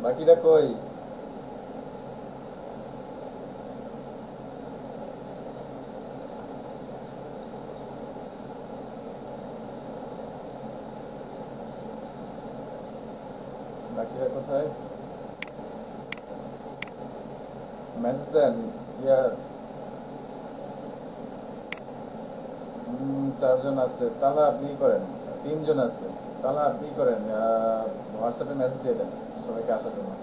বাকিরা কই? বাকিরা কোথায়? মেসেজ দেন। ইয়া, 4 জন আছে, তাহলে আপনি করেন। 3 জন আছে, তাহলে আপনি করেন। হোয়াটসঅ্যাপে মেসেজ দিয়ে দেন সবাইকে আসার জন্য।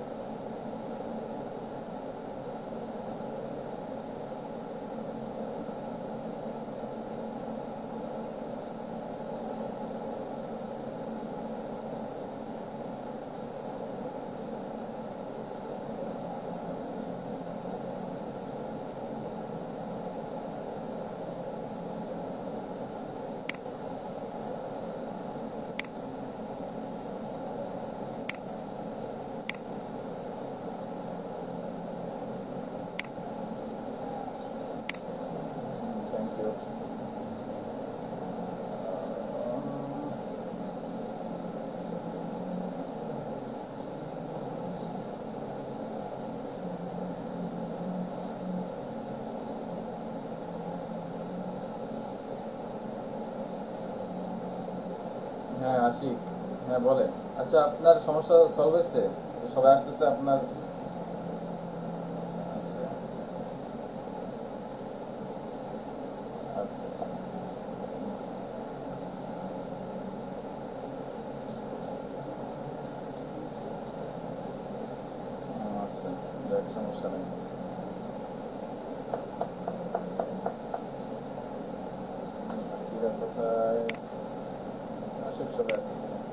Thank you. হ্যাঁ আশিক, হ্যাঁ বলেন। আচ্ছা, আপনার সমস্যা সলভ হয়েছে? সবাই আসতেছে আপনার? আচ্ছা আচ্ছা আচ্ছা। আচ্ছা, যাক, সমস্যা নেই। বাকিরা কোথায়? আশিক চলে আসছে।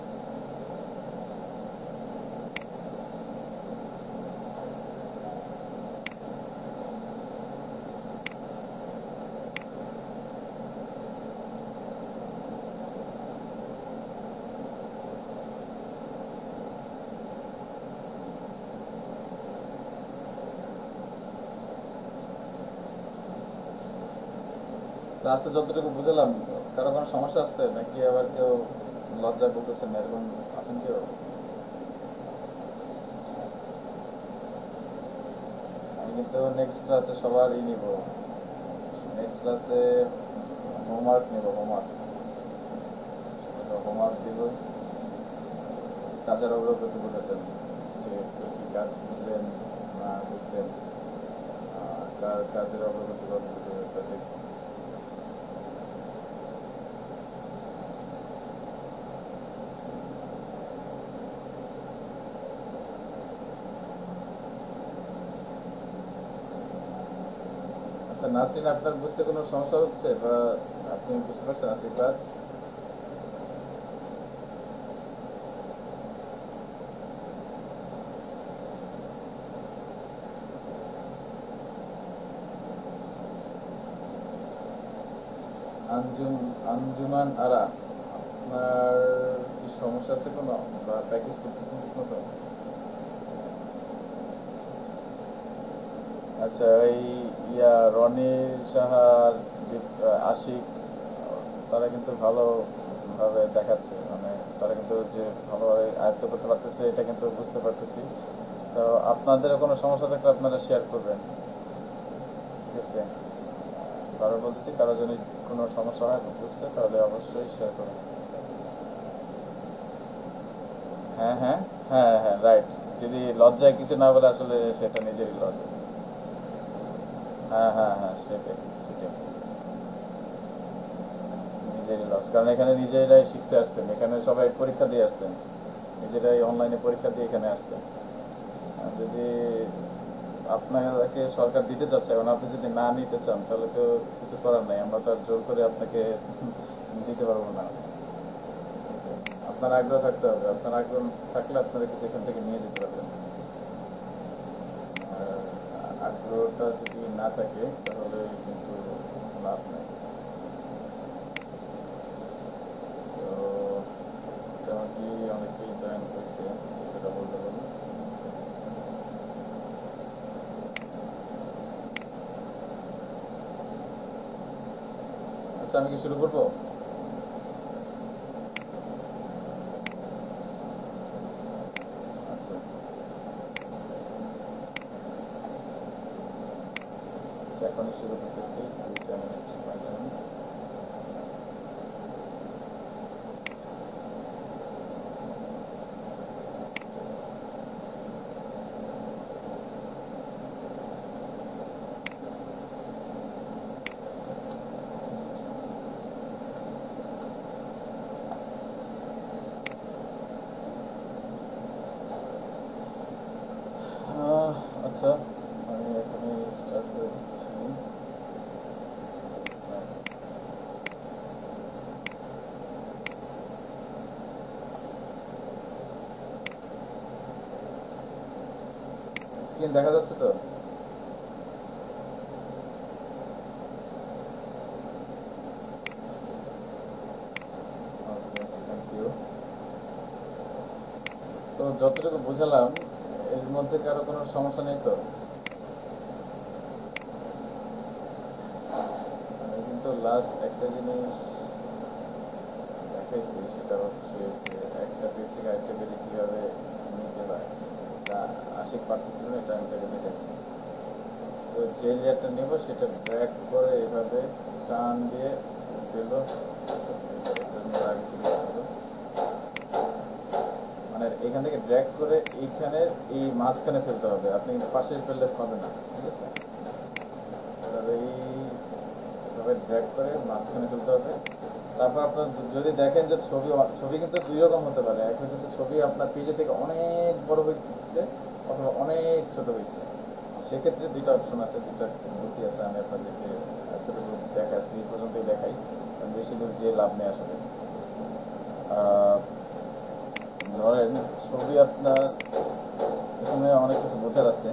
ক্লাসে যতটুকু বুঝলাম, কারো কোনো সমস্যা আসছে নাকি? আবার কেউ লজ্জা বলতেছেন না, এরকম আছেন কেউ? আমি কিন্তু নেক্সট ক্লাসে সবারই নিব। নেক্সট ক্লাসে হোমওয়ার্ক নেব, হোমওয়ার্ক। হোমওয়ার্ক দিব, কাজের অগ্রগতি বোঝাতেন, সে কে কী কাজ বুঝলেন না বুঝলেন, কার কাজের অগ্রগতি কতটুকু, এটা দেখি। আচ্ছা নাসরিন, আপনার বুঝতে কোনো সমস্যা হচ্ছে, বা আপনি বুঝতে পারছেন আজকে ক্লাস? আঞ্জুম আঞ্জুমান আরা, আপনার কি সমস্যা আছে কোনো, বা প্র্যাকটিস করতেছেন ঠিক মতো? আচ্ছা, এই রনি সাহার, আশিক, তারা কিন্তু ভালোভাবে দেখাচ্ছে, মানে তারা কিন্তু যে ভালোভাবে আয়ত্ত করতে পারতেছে এটা কিন্তু বুঝতে পারতেছি। তো আপনাদেরও কোনো সমস্যা থাকলে আপনারা শেয়ার করবেন, ঠিক আছে? কারো বলতেছি, কারো যদি কোনো সমস্যা হয় বুঝতে, তাহলে অবশ্যই শেয়ার করবেন। হ্যাঁ হ্যাঁ, হ্যাঁ হ্যাঁ, রাইট। যদি লজ্জায় কিছু না বলে, আসলে সেটা নিজেরই লস। হ্যাঁ হ্যাঁ হ্যাঁ, সেটাই সেটাই, নিজেরই লস। কারণ এখানে নিজেরাই শিখতে আসছেন, এখানে সবাই পরীক্ষা দিয়ে আসছেন, নিজেরাই অনলাইনে পরীক্ষা দিয়ে এখানে আসছেন। আর যদি আপনাকে সরকার দিতে চাচ্ছে, এখন আপনি যদি না নিতে চান, তাহলে তো কিছু করার নাই, আমরা তো আর জোর করে আপনাকে দিতে পারবো না। ঠিক আছে? আপনার আগ্রহ থাকতে হবে, আপনার আগ্রহ থাকলে আপনারা কিছু এখান থেকে নিয়ে যেতে পারবেন। আর আগ্রহটা যদি না থাকে, তাহলে কিন্তু লাভ নেই। তো মোটামুটি অনেকেই জয়েন করছে, সেটা বলতে পারি। আচ্ছা, আমি কি শুরু করবো? আচ্ছা, এখনই শুরু করতেছি, 2 মিনিট সময় দেবেন। আচ্ছা, আমি এখনই স্টার্ট করে দিচ্ছি। স্ক্রিন দেখা যাচ্ছে তো? Okay, thank you. তো যতটুকু বুঝালাম এর মধ্যে কারো কোনো সমস্যা নেই তো? আমি কিন্তু লাস্ট একটা জিনিস দেখাইছি, সেটা হচ্ছে যে একটা পেজ থেকে আরেকটা পেজে কীভাবে নিতে হয়, তা আশিক পারতেছিল না, এটা আমি তাকে দেখাইছি। তো যে লেয়ারটা নেব সেটা ড্র্যাগ করে এভাবে টান দিয়ে পেল, আগে চলে আসলো। মানে এখান থেকে ড্র্যাগ করে এইখানে এই মাঝখানে ফেলতে হবে, আপনি কিন্তু পাশে ফেললে হবে না, ঠিক আছে? তাহলে এইভাবে ড্র্যাগ করে মাঝখানে ফেলতে হবে। তারপর আপনার যদি দেখেন যে ছবি ছবি কিন্তু দুই রকম হতে পারে, এক হচ্ছে ছবি আপনার পেজে থেকে অনেক বড় হয়েছে অথবা অনেক ছোট হয়েছে। সেক্ষেত্রে দুইটা অপশন আছে, দুইটা গতি আছে। আমি আপনাদেরকে এতটুকু দেখাচ্ছি, এই পর্যন্তই দেখাই, কারণ বেশি দূর যে লাভ নেই আসলে। ধরেন ছবি আপনার এখানে অনেক কিছু বোঝার আছে।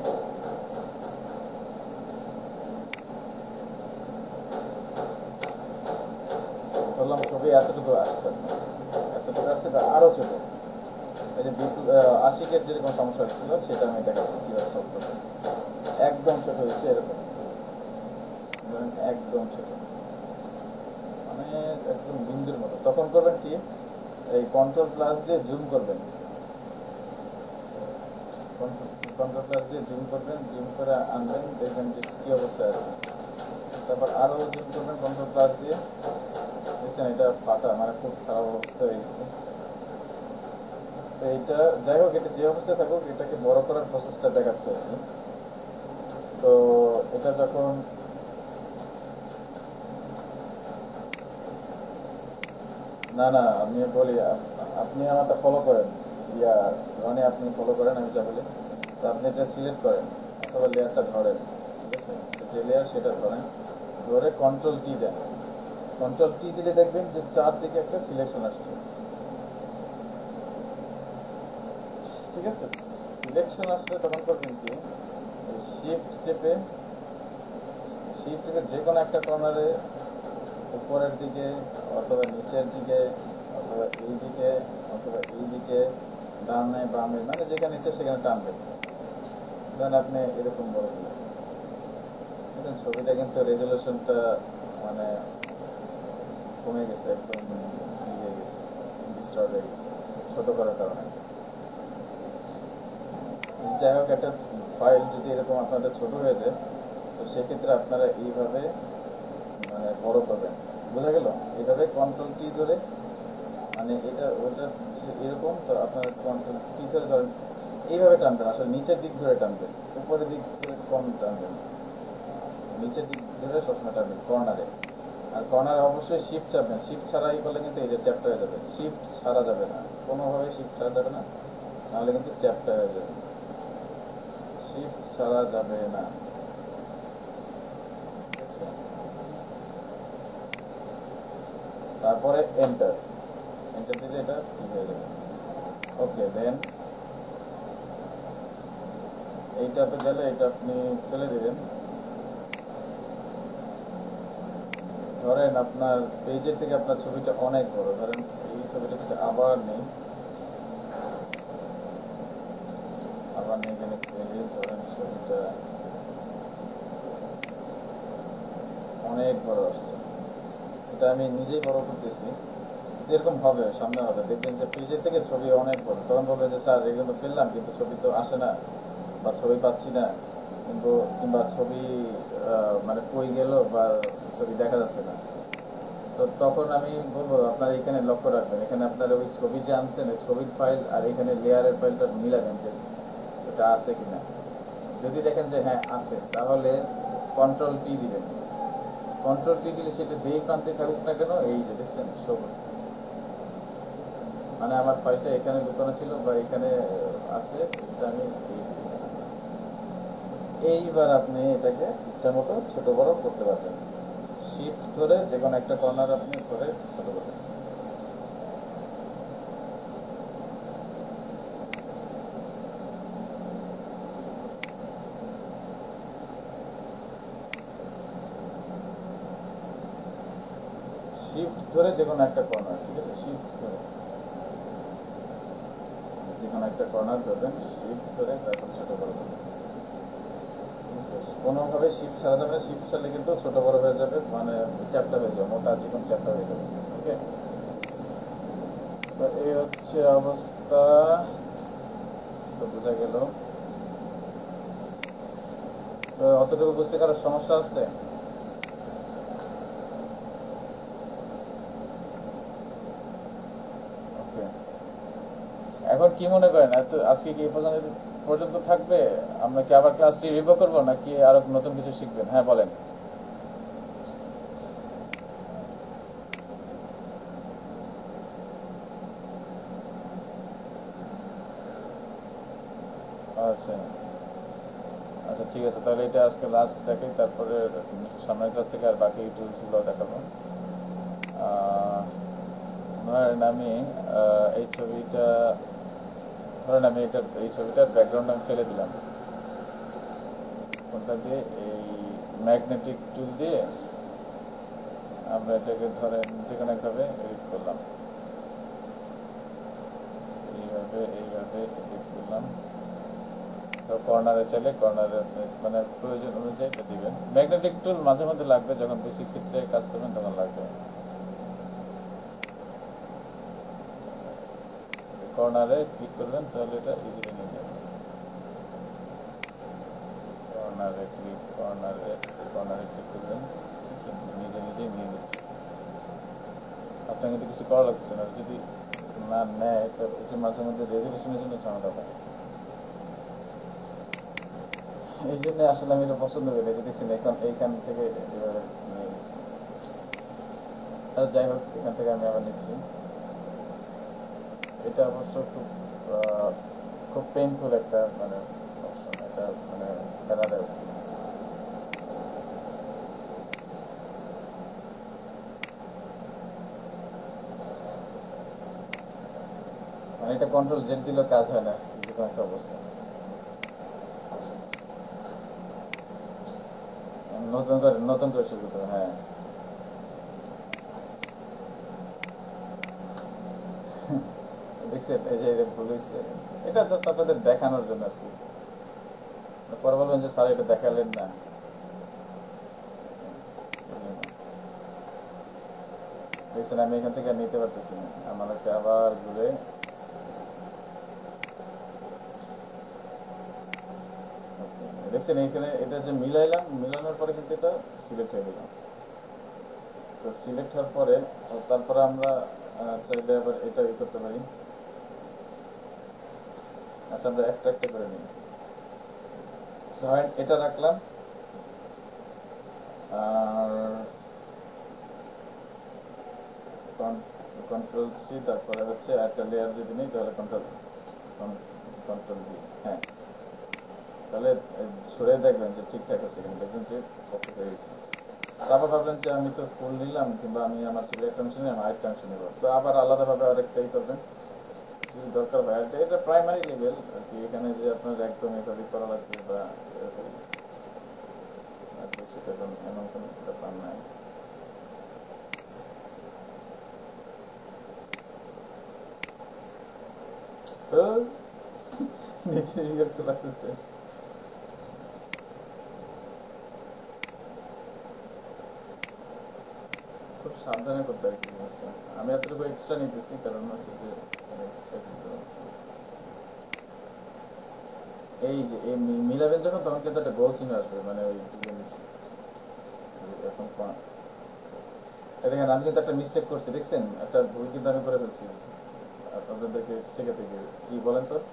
ধরলাম ছবি এতটুকু আসছে, এতটুকু আসছে বা আরও ছোট। এই যে আশিকের যেরকম সমস্যা হচ্ছিল সেটা আমি দেখাচ্ছি কীভাবে সলভ করবো। একদম ছোট হয়েছে এরকম, ধরেন একদম ছোট, মানে একদম বিন্দুর মতো। তখন করবেন কি, এই কন্ট্রোল প্লাস দিয়ে জুম করবেন, কন্ট্রোল প্লাস দিয়ে জুম করবেন, জুম করে আনবেন, দেখবেন যে কী অবস্থায় আছে। তারপর আরও জুম করবেন কন্ট্রোল প্লাস দিয়ে, দেখছেন এটা ফাটা, মানে খুব খারাপ অবস্থা হয়ে গেছে। তো এটা যাই হোক, এটা যে অবস্থায় থাকুক, এটাকে বড় করার প্রসেসটা দেখাচ্ছে আর কি। তো এটা যখন না না আমি বলি, আপনি আমারটা ফলো করেন, ইয়া রনি আপনি ফলো করেন, আমি যা বলি। তো আপনি এটা সিলেক্ট করেন অথবা লেয়ারটা ধরেন, ঠিক আছে? যে লেয়ার সেটা ধরেন, ধরে কন্ট্রোল টি দেন। কন্ট্রোল টি দিলে দেখবেন যে চারদিকে একটা সিলেকশন আসছে, ঠিক আছে? সিলেকশন আসলে তখন করবেন কি, শিফট চেপে যে কোনো একটা কর্নারে, উপরের দিকে অথবা নিচের দিকে অথবা এই দিকে অথবা এই দিকে, ডানে বামে, মানে যেখানে ইচ্ছে সেখানে টানবেন। ধরেন আপনি এরকম বড় দিলেন, দেখুন ছবিটা কিন্তু রেজলিউশনটা মানে কমে গেছে, একদম হয়ে গেছে, ডিস্টার্ব হয়ে গেছে ছোট করার কারণে। যাই হোক, একটা ফাইল যদি এরকম আপনাদের ছোট হয়ে যায়, তো সেক্ষেত্রে আপনারা এইভাবে মানে বড় করবেন। বোঝা গেল? এইভাবে কন্ট্রোল টি ধরে, মানে এটা ওটা এরকম, তো আপনার কন্ট্রোল টি ধরে ধরেন এইভাবে টানবেন, আসলে নিচের দিক ধরে টানবেন, উপরের দিক ধরে কম টানবেন, নিচের দিক ধরে সবসময় টানবেন কর্নারে। আর কর্নারে অবশ্যই শিফট চাপবেন, শিফট ছাড়া ই করলে কিন্তু এই যে চ্যাপ্টা হয়ে যাবে। শিফট ছাড়া যাবে না, কোনোভাবে শিফট ছাড়া যাবে না, নাহলে কিন্তু চ্যাপ্টা হয়ে যাবে। শিফট ছাড়া যাবে না, দেখছেন? তারপরে এন্টার, এন্টার দিলে এটা ঠিক হয়ে যাবে। ওকে, দেন এইটাতে গেলে এটা আপনি ফেলে দেবেন। ধরেন আপনার পেজের থেকে আপনার ছবিটা অনেক বড়, ধরেন এই ছবিটা থেকে আবার নেই, এখানে ফেলে ধরেন ছবিটা অনেক বড় আসছে। এটা আমি নিজেই বড় করতেছি, এরকম হবে, সামনে হবে, দেখবেন যে পেজের থেকে ছবি অনেক বড়। তখন বলবেন যে স্যার এগুলো ফেললাম কিন্তু ছবি তো আসে না বা ছবি পাচ্ছি না, কিন্তু কিংবা ছবি মানে কই গেল বা ছবি দেখা যাচ্ছে না, তো তখন আমি বলবো আপনার এখানে লক্ষ্য রাখবেন, এখানে আপনার ওই ছবি যে আনছেন ওই ছবির ফাইল আর এখানে লেয়ারের ফাইলটা মিলাবেন যে এটা আছে কিনা। যদি দেখেন যে হ্যাঁ আছে, তাহলে কন্ট্রোল টি দিবেন। কন্ট্রোল টি দিলে সেটা যেই প্রান্তে থাকুক না কেন, এই যে দেখছেন সবুজ, মানে আমার ফাইলটা এখানে লুকানো ছিল বা এখানে আছে, এটা আমি এইবার আপনি এটাকে ইচ্ছা মতো ছোট বড় করতে পারবেন। শিফট ধরে যে কোনো একটা কর্নার আপনি ধরে ছোট করবেন। শিফট ধরে যে কোনো একটা কর্নার, ঠিক আছে, শিফট ধরে যে কোনো একটা কর্নার ধরবেন, শিফট ধরে তারপর ছোট বড় করবেন। কোনোভাবে শিফট ছাড়া যাবে না, শিফট ছাড়লে কিন্তু ছোট বড় হয়ে যাবে, মানে চ্যাপ্টা হয়ে যাবে, মোটা চিকন চ্যাপ্টা হয়ে যাবে। ওকে, তো এই হচ্ছে অবস্থা। তো বোঝা গেল। তো অতটুকু বুঝতে কারো সমস্যা আছে? ওকে, এখন কি মনে করেন, এত আজকে কি এই পর্যন্ত পর্যন্ত থাকবে? আমরা কি আবার ক্লাসটি রিভিউ করবো নাকি আরো নতুন কিছু শিখবেন? হ্যাঁ বলেন। আচ্ছা আচ্ছা, ঠিক আছে, তাহলে এটা আজকে লাস্ট দেখাই, তারপরে সামনের ক্লাস থেকে আর বাকি টুলসগুলো দেখাবো। ধরেন আমি এই ছবিটা, ধরেন আমি এটা, এই ছবিটার ব্যাকগ্রাউন্ড আমি ফেলে দিলাম। কোনটা দিয়ে? এই ম্যাগনেটিক টুল দিয়ে আমরা এটাকে ধরেন যে কোনো একভাবে এডিট করলাম, এইভাবে এইভাবে এডিট করলাম। তো কর্নারে চাইলে কর্নারে মানে প্রয়োজন অনুযায়ী এটা দিবেন। ম্যাগনেটিক টুল মাঝে মধ্যে লাগবে, যখন বেশি ক্ষেত্রে কাজ করবেন তখন লাগবে। কর্নারে ক্লিক করবেন, তাহলে এটা ইজিলি নিয়ে যাবে। কর্নারে ক্লিক, কর্নারে কর্নারে ক্লিক করবেন, নিজে নিজেই নিয়ে নিচ্ছে। আপনার কিন্তু কিছু করা লাগছে না। যদি না নেয় তো এটি মাঝে মধ্যে রেজলিউশনের জন্য ঝামেলা হয়। এই জন্য আসলে আমি এটা পছন্দ করি, যে দেখছেন এখন এইখান থেকে এভাবে নিয়ে গেছি। যাই হোক, এখান থেকে আমি আবার নিচ্ছি। এটা অবশ্য খুব খুব পেইনফুল একটা মানে অপশন, এটা মানে প্যারাডাইস। মানে এটা কন্ট্রোল জেড দিলেও কাজ হয় না, এরকম একটা অবস্থা। নতুন করে শুরু করতে হবে, হ্যাঁ। দেখছেন এই যে এটা ভুল হয়েছে, এটা জাস্ট আপনাদের দেখানোর জন্য আর কি। পরে বলবেন যে স্যার এটা দেখালেন না। দেখছেন আমি এখান থেকে নিতে পারতেছি না, আমাদেরকে আবার ঘুরে। দেখছেন এইখানে এটা যে মিলাইলাম, মিলানোর পরে কিন্তু এটা সিলেক্ট হয়ে গেলাম। তো সিলেক্ট হওয়ার পরে তারপরে আমরা চাইলে আবার এটা করতে পারি। আচ্ছা, আমরা একটা একটা করে নিই। ধরেন এটা রাখলাম, আর কন্ট্রোল সি, তারপরে হচ্ছে একটা লেয়ার যদি নিই তাহলে কন্ট্রোল ডি। হ্যাঁ, তাহলে ছড়ে দেখবেন যে ঠিকঠাক আছে, কিন্তু দেখবেন যে কত হয়ে গেছে। তারপর ভাবলেন যে আমি তো ফুল নিলাম, কিংবা আমি আমার সিলেক্ট অংশ নিলাম, আরেকটা অংশ নেব, তো আবার আলাদাভাবে আরেকটাই করবেন যদি দরকার হয়। আর এটা প্রাইমারি লেভেল আর কি, এখানে যে আপনার একদম এভাবে করা লাগবে বা এরকম সেটা এমন কোনো ব্যাপার নাই। তো নিজে বিরক্ত লাগতেছে। খুব সাবধানে করতে হয় জিনিসটা। আমি এতটুকু এক্সট্রা নিতেছি, কারণ হচ্ছে যে এক্সট্রা কিছু এই যে এই মিলাবেন যখন, তখন কিন্তু একটা গোল চিহ্ন আসবে, মানে ওই এখন দেখেন আমি কিন্তু একটা মিস্টেক করছি, দেখছেন একটা ভুল কিন্তু আমি করে ফেলছি, আপনাদেরকে শেখাতে গিয়ে। কি বলেন তো?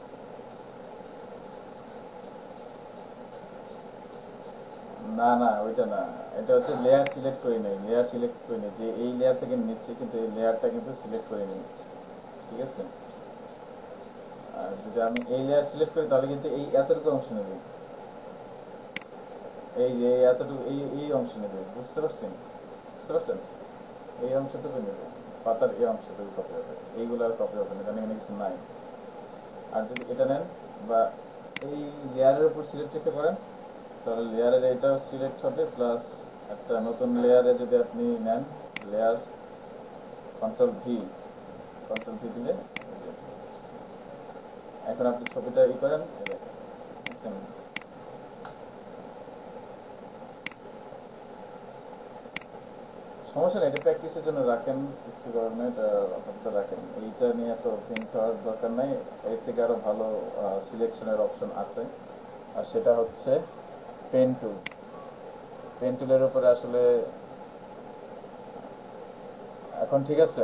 না না, ওইটা না, এটা হচ্ছে লেয়ার সিলেক্ট করি নাই, লেয়ার সিলেক্ট করি নাই, যে এই লেয়ার থেকে নিচ্ছি কিন্তু এই লেয়ারটা কিন্তু সিলেক্ট করে নিই, ঠিক আছে? আর যদি আমি এই লেয়ার সিলেক্ট করি তাহলে কিন্তু এই এতটুকু অংশ নেবে, এই যে এই এতটুকু এই এই অংশ নেবে, বুঝতে পারছেন? বুঝতে পারছেন? এই অংশটুকু নেবে, পাতার এই অংশটুকু কপি হবে, এইগুলো আর কপি হবে না, কারণ এখানে কিছু নাই। আর যদি এটা নেন বা এই লেয়ারের উপর সিলেক্ট রেখে করেন, তাহলে লেয়ারের এটাও সিলেক্ট হবে, প্লাস একটা নতুন লেয়ারে যদি আপনি নেন, লেয়ার কন্ট্রোল ভি দিলে এই যে, এখন আপনি ছবিটা ই করেন, এই দেখেন, বুঝছেন? সমস্যা নেই, এটা প্র্যাকটিসের জন্য রাখেন, কিছু করার নেই, এটা আপাতত রাখেন, এইটা নিয়ে তো প্রিন্ট হওয়ার দরকার নাই। এর থেকে আরও ভালো সিলেকশনের অপশন আছে, আর সেটা হচ্ছে পেন টুল। পেন টুলের উপরে আসলে এখন ঠিক আছে।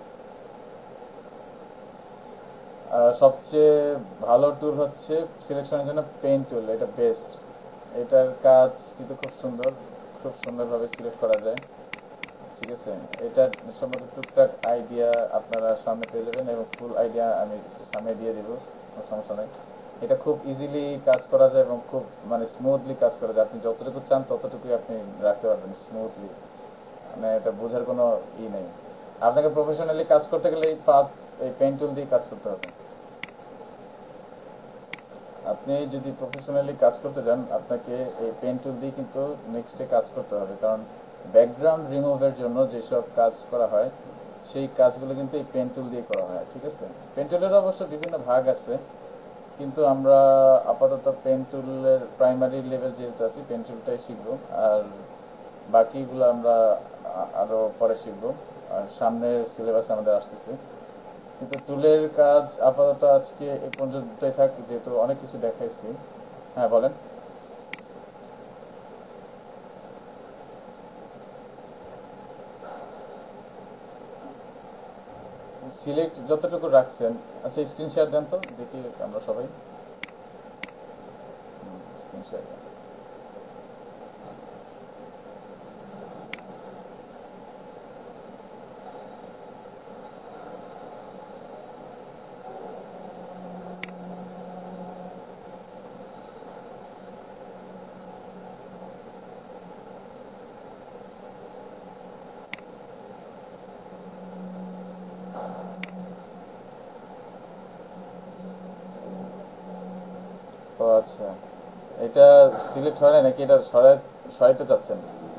সবচেয়ে ভালো টুল হচ্ছে সিলেকশনের জন্য পেন টুল, এটা বেস্ট। এটার কাজ কিন্তু খুব সুন্দর, খুব সুন্দরভাবে সিলেক্ট করা যায়, ঠিক আছে? এটার সম্পর্কে টুকটাক আইডিয়া আপনারা সামনে পেয়ে যাবেন, এবং ফুল আইডিয়া আমি সামনে দিয়ে দিব, কোনো সমস্যা নেই। এটা খুব ইজিলি কাজ করা যায় এবং খুব মানে স্মুথলি কাজ করা যায়, আপনি যতটুকু চান ততটুকুই আপনি রাখতে পারবেন স্মুথলি, মানে এটা বোঝার কোনো ই নেই। আপনাকে প্রফেশনালি কাজ করতে গেলে এই পেন টুল দিয়ে কাজ করতে হবে। আপনি যদি প্রফেশনালি কাজ করতে যান, আপনাকে এই পেন টুল দিয়ে কিন্তু নেক্সটে কাজ করতে হবে, কারণ ব্যাকগ্রাউন্ড রিমুভের জন্য যেসব কাজ করা হয় সেই কাজগুলো কিন্তু এই পেন টুল দিয়ে করা হয়, ঠিক আছে? পেন টুলের অবশ্য বিভিন্ন ভাগ আছে, কিন্তু আমরা আপাতত পেন টুলের প্রাইমারি লেভেল যেহেতু আছি, পেন টুলটাই শিখবো, আর বাকিগুলো আমরা আরও পরে শিখবো, আর সামনের সিলেবাসে আমাদের আসতেছে। কিন্তু টুলের কাজ আপাতত আজকে এ পর্যন্তই থাক, যেহেতু অনেক কিছু দেখাইছি। হ্যাঁ বলেন। সিলেক্ট যতটুকু রাখছেন, আচ্ছা স্ক্রিন শেয়ার দেন তো দেখি আমরা সবাই। স্ক্রিন শেয়ার দেন। ও আচ্ছা, এটা সিলেক্ট হয় না নাকি, এটা সরাইতে চাচ্ছেন?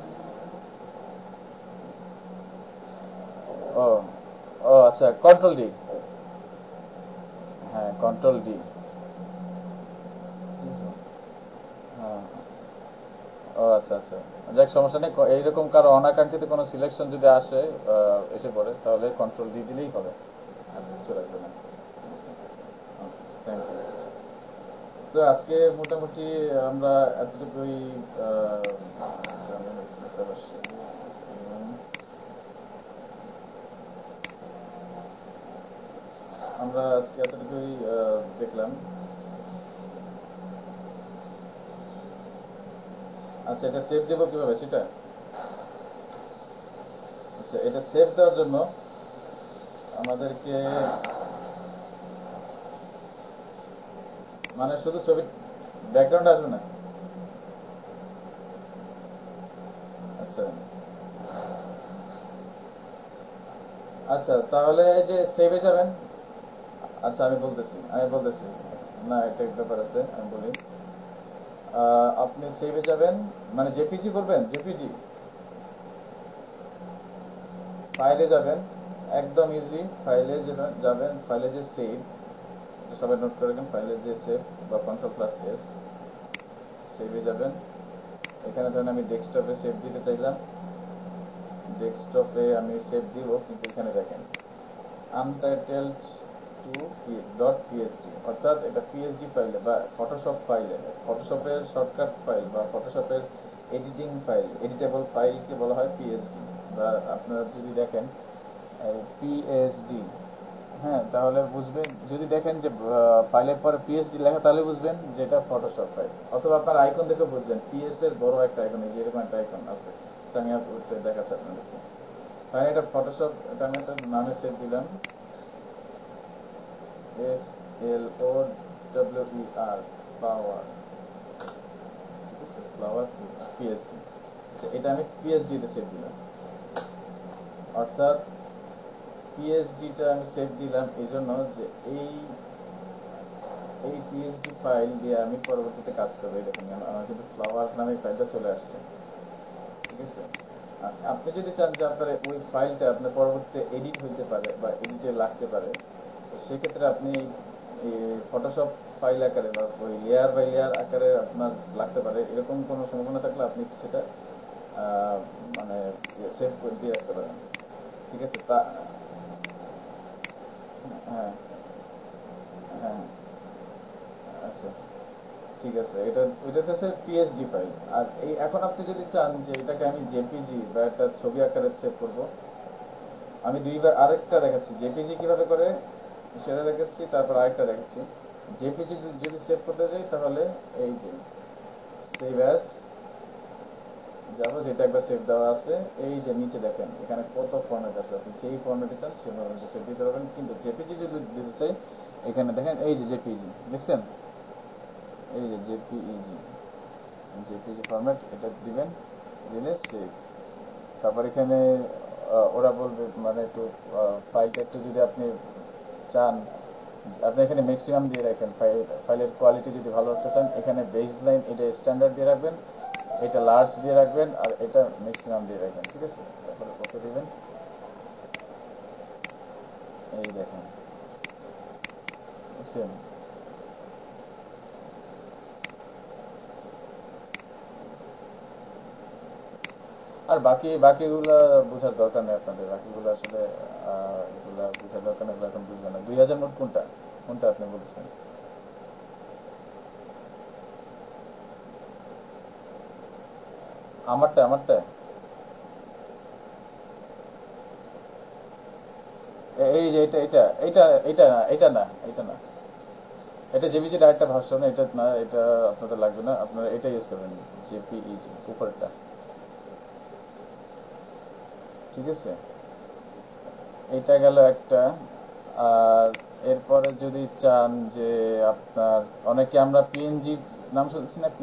ও, ও আচ্ছা, কন্ট্রোল ডি। হ্যাঁ, কন্ট্রোল ডি। হ্যাঁ, ও আচ্ছা আচ্ছা, যাক সমস্যা নেই। এইরকম কারো অনাকাঙ্ক্ষিত কোনো সিলেকশন যদি এসে পড়ে, তাহলে কন্ট্রোল ডি দিলেই হবে, আর কিছু লাগবে না। Thank you. তো আজকে মোটামুটি আমরা এতটুকুই, আহ, আমরা আজকে এতটুকুই দেখলাম। আচ্ছা, এটা সেভ দেবো কিভাবে সেটা? আচ্ছা, এটা সেভ দেওয়ার জন্য আমাদেরকে, মানে শুধু ছবি ব্যাকগ্রাউন্ড আসবে না? আচ্ছা আচ্ছা, তাহলে এই যে সেভে যাবেন। আচ্ছা আমি বলতেছি, না এটা একটা ব্যাপার আছে, আমি বলি। আপনি সেভে যাবেন, মানে জেপিজি করবেন, জেপিজি ফাইলে যাবেন, একদম ইজি। ফাইলে যাবেন, ফাইলে যে সেভ, সবাই নোট করে রাখেন, ফাইলে যে সেভ বা কন্ট্রোল+S, সেভে যাবেন। এখানে ধরেন আমি ডেস্কটপে সেভ দিতে চাইলাম, ডেস্কটপে আমি সেভ দিব, কিন্তু এখানে দেখেন আনটাইটেলড ডট পিএসডি, অর্থাৎ এটা পিএসডি ফাইলে বা ফটোশপ ফাইলে, ফটোশপের শর্টকাট ফাইল বা ফটোশপের এডিটিং ফাইল, এডিটেবল ফাইলকে বলা হয় পিএসডি। বা আপনারা যদি দেখেন পিএসডি, হ্যাঁ, তাহলে বুঝবেন, যদি দেখেন যে ফাইলের পরে পিএসডি লেখা তাহলে বুঝবেন যে এটা ফটোশপ ফাইল। অথবা আপনার আইকন দেখে বুঝবেন, পিএস এর বড় একটা আইকন, এই যে এরকম একটা আইকন আছে, আমি দেখাচ্ছি আপনাদেরকে। তাহলে এটা ফটোশপ, এটা আমি একটা নামে সেভ দিলাম, FLOWER, ফ্লাওয়ার, ঠিক আছে, ফ্লাওয়ার পিএসডি। আচ্ছা, এটা আমি পিএসডি তে সেভ দিলাম। অর্থাৎ পিএসডিটা আমি সেভ দিলাম এই জন্য যে এই পিএসডি ফাইল দিয়ে আমি পরবর্তীতে কাজ করবো। দেখুন আমার কিন্তু ফ্লাওয়ার নামে ফাইলটা চলে আসছে, ঠিক আছে। আর আপনি যদি চান যে আপনার ওই ফাইলটা আপনার পরবর্তীতে এডিট হইতে পারে বা এডিটে লাগতে পারে, তো সেক্ষেত্রে আপনি এই ফটোশপ ফাইল আকারে বা ওই লেয়ার বাই লেয়ার আকারে আপনার লাগতে পারে, এরকম কোনো সম্ভাবনা থাকলে আপনি সেটা মানে সেভ করে দিয়ে রাখতে পারেন, ঠিক আছে। হ্যাঁ, হ্যাঁ, আচ্ছা, ঠিক আছে। এটাতে হচ্ছে পিএসডি ফাইল। আর এখন আপনি যদি চান যে এটাকে আমি জেপিজি বা একটা ছবি আকারে সেভ করব, আমি দুইবার আরেকটা দেখাচ্ছি জেপিজি কিভাবে করে সেটা দেখাচ্ছি, তারপর আরেকটা দেখাচ্ছি। জেপিজি যদি সেভ করতে যাই তাহলে এই যে সেভ অ্যাজ যাবো, যেটা একবার সেভ দেওয়া আছে, এই যে নিচে দেখেন এখানে কত ফরম্যাট আছে, আপনি যেই ফরম্যাটে চান সেই ফরম্যাটে সেভ দিতে পারবেন। কিন্তু জেপিজি যদি দিতে চাই, এখানে দেখেন এই যে জেপিজি দেখছেন, এই যে জেপিজি ফরম্যাট, এটা দিবেন, দিলে সেভ। তারপর এখানে ওরা বলবে মানে একটু ফাইলটা একটু যদি আপনি চান, আপনি এখানে ম্যাক্সিমাম দিয়ে রাখেন। ফাইলের কোয়ালিটি যদি ভালো রাখতে চান, এখানে বেস লাইন এটা স্ট্যান্ডার্ড দিয়ে রাখবেন, এটা লার্জ দিয়ে রাখবেন, আর এটা ম্যাক্সিমাম দিয়ে রাখবেন, ঠিক আছে। তারপরে কত দিবেন, এই দেখেন, বুঝছেন। আর বাকিগুলো বোঝার দরকার নেই আপনাদের, বাকিগুলো আসলে এগুলা বোঝার দরকার নেই, এগুলো এখন বুঝবেন না। 2000 নোট কোনটা কোনটা আপনি বলছেন? আমারটা এই যে এটা না, এটা জেপিজির আরেকটা ভার্সন, এটা না, এটা আপনাদের লাগবে না, আপনারা এটা ইউজ করবেন, জেপিইজি উপরেরটা, ঠিক আছে। এটা গেল একটা। আর এরপরে যদি চান যে আপনার, অনেকে আমরা পিএনজি নাম শুনছি না,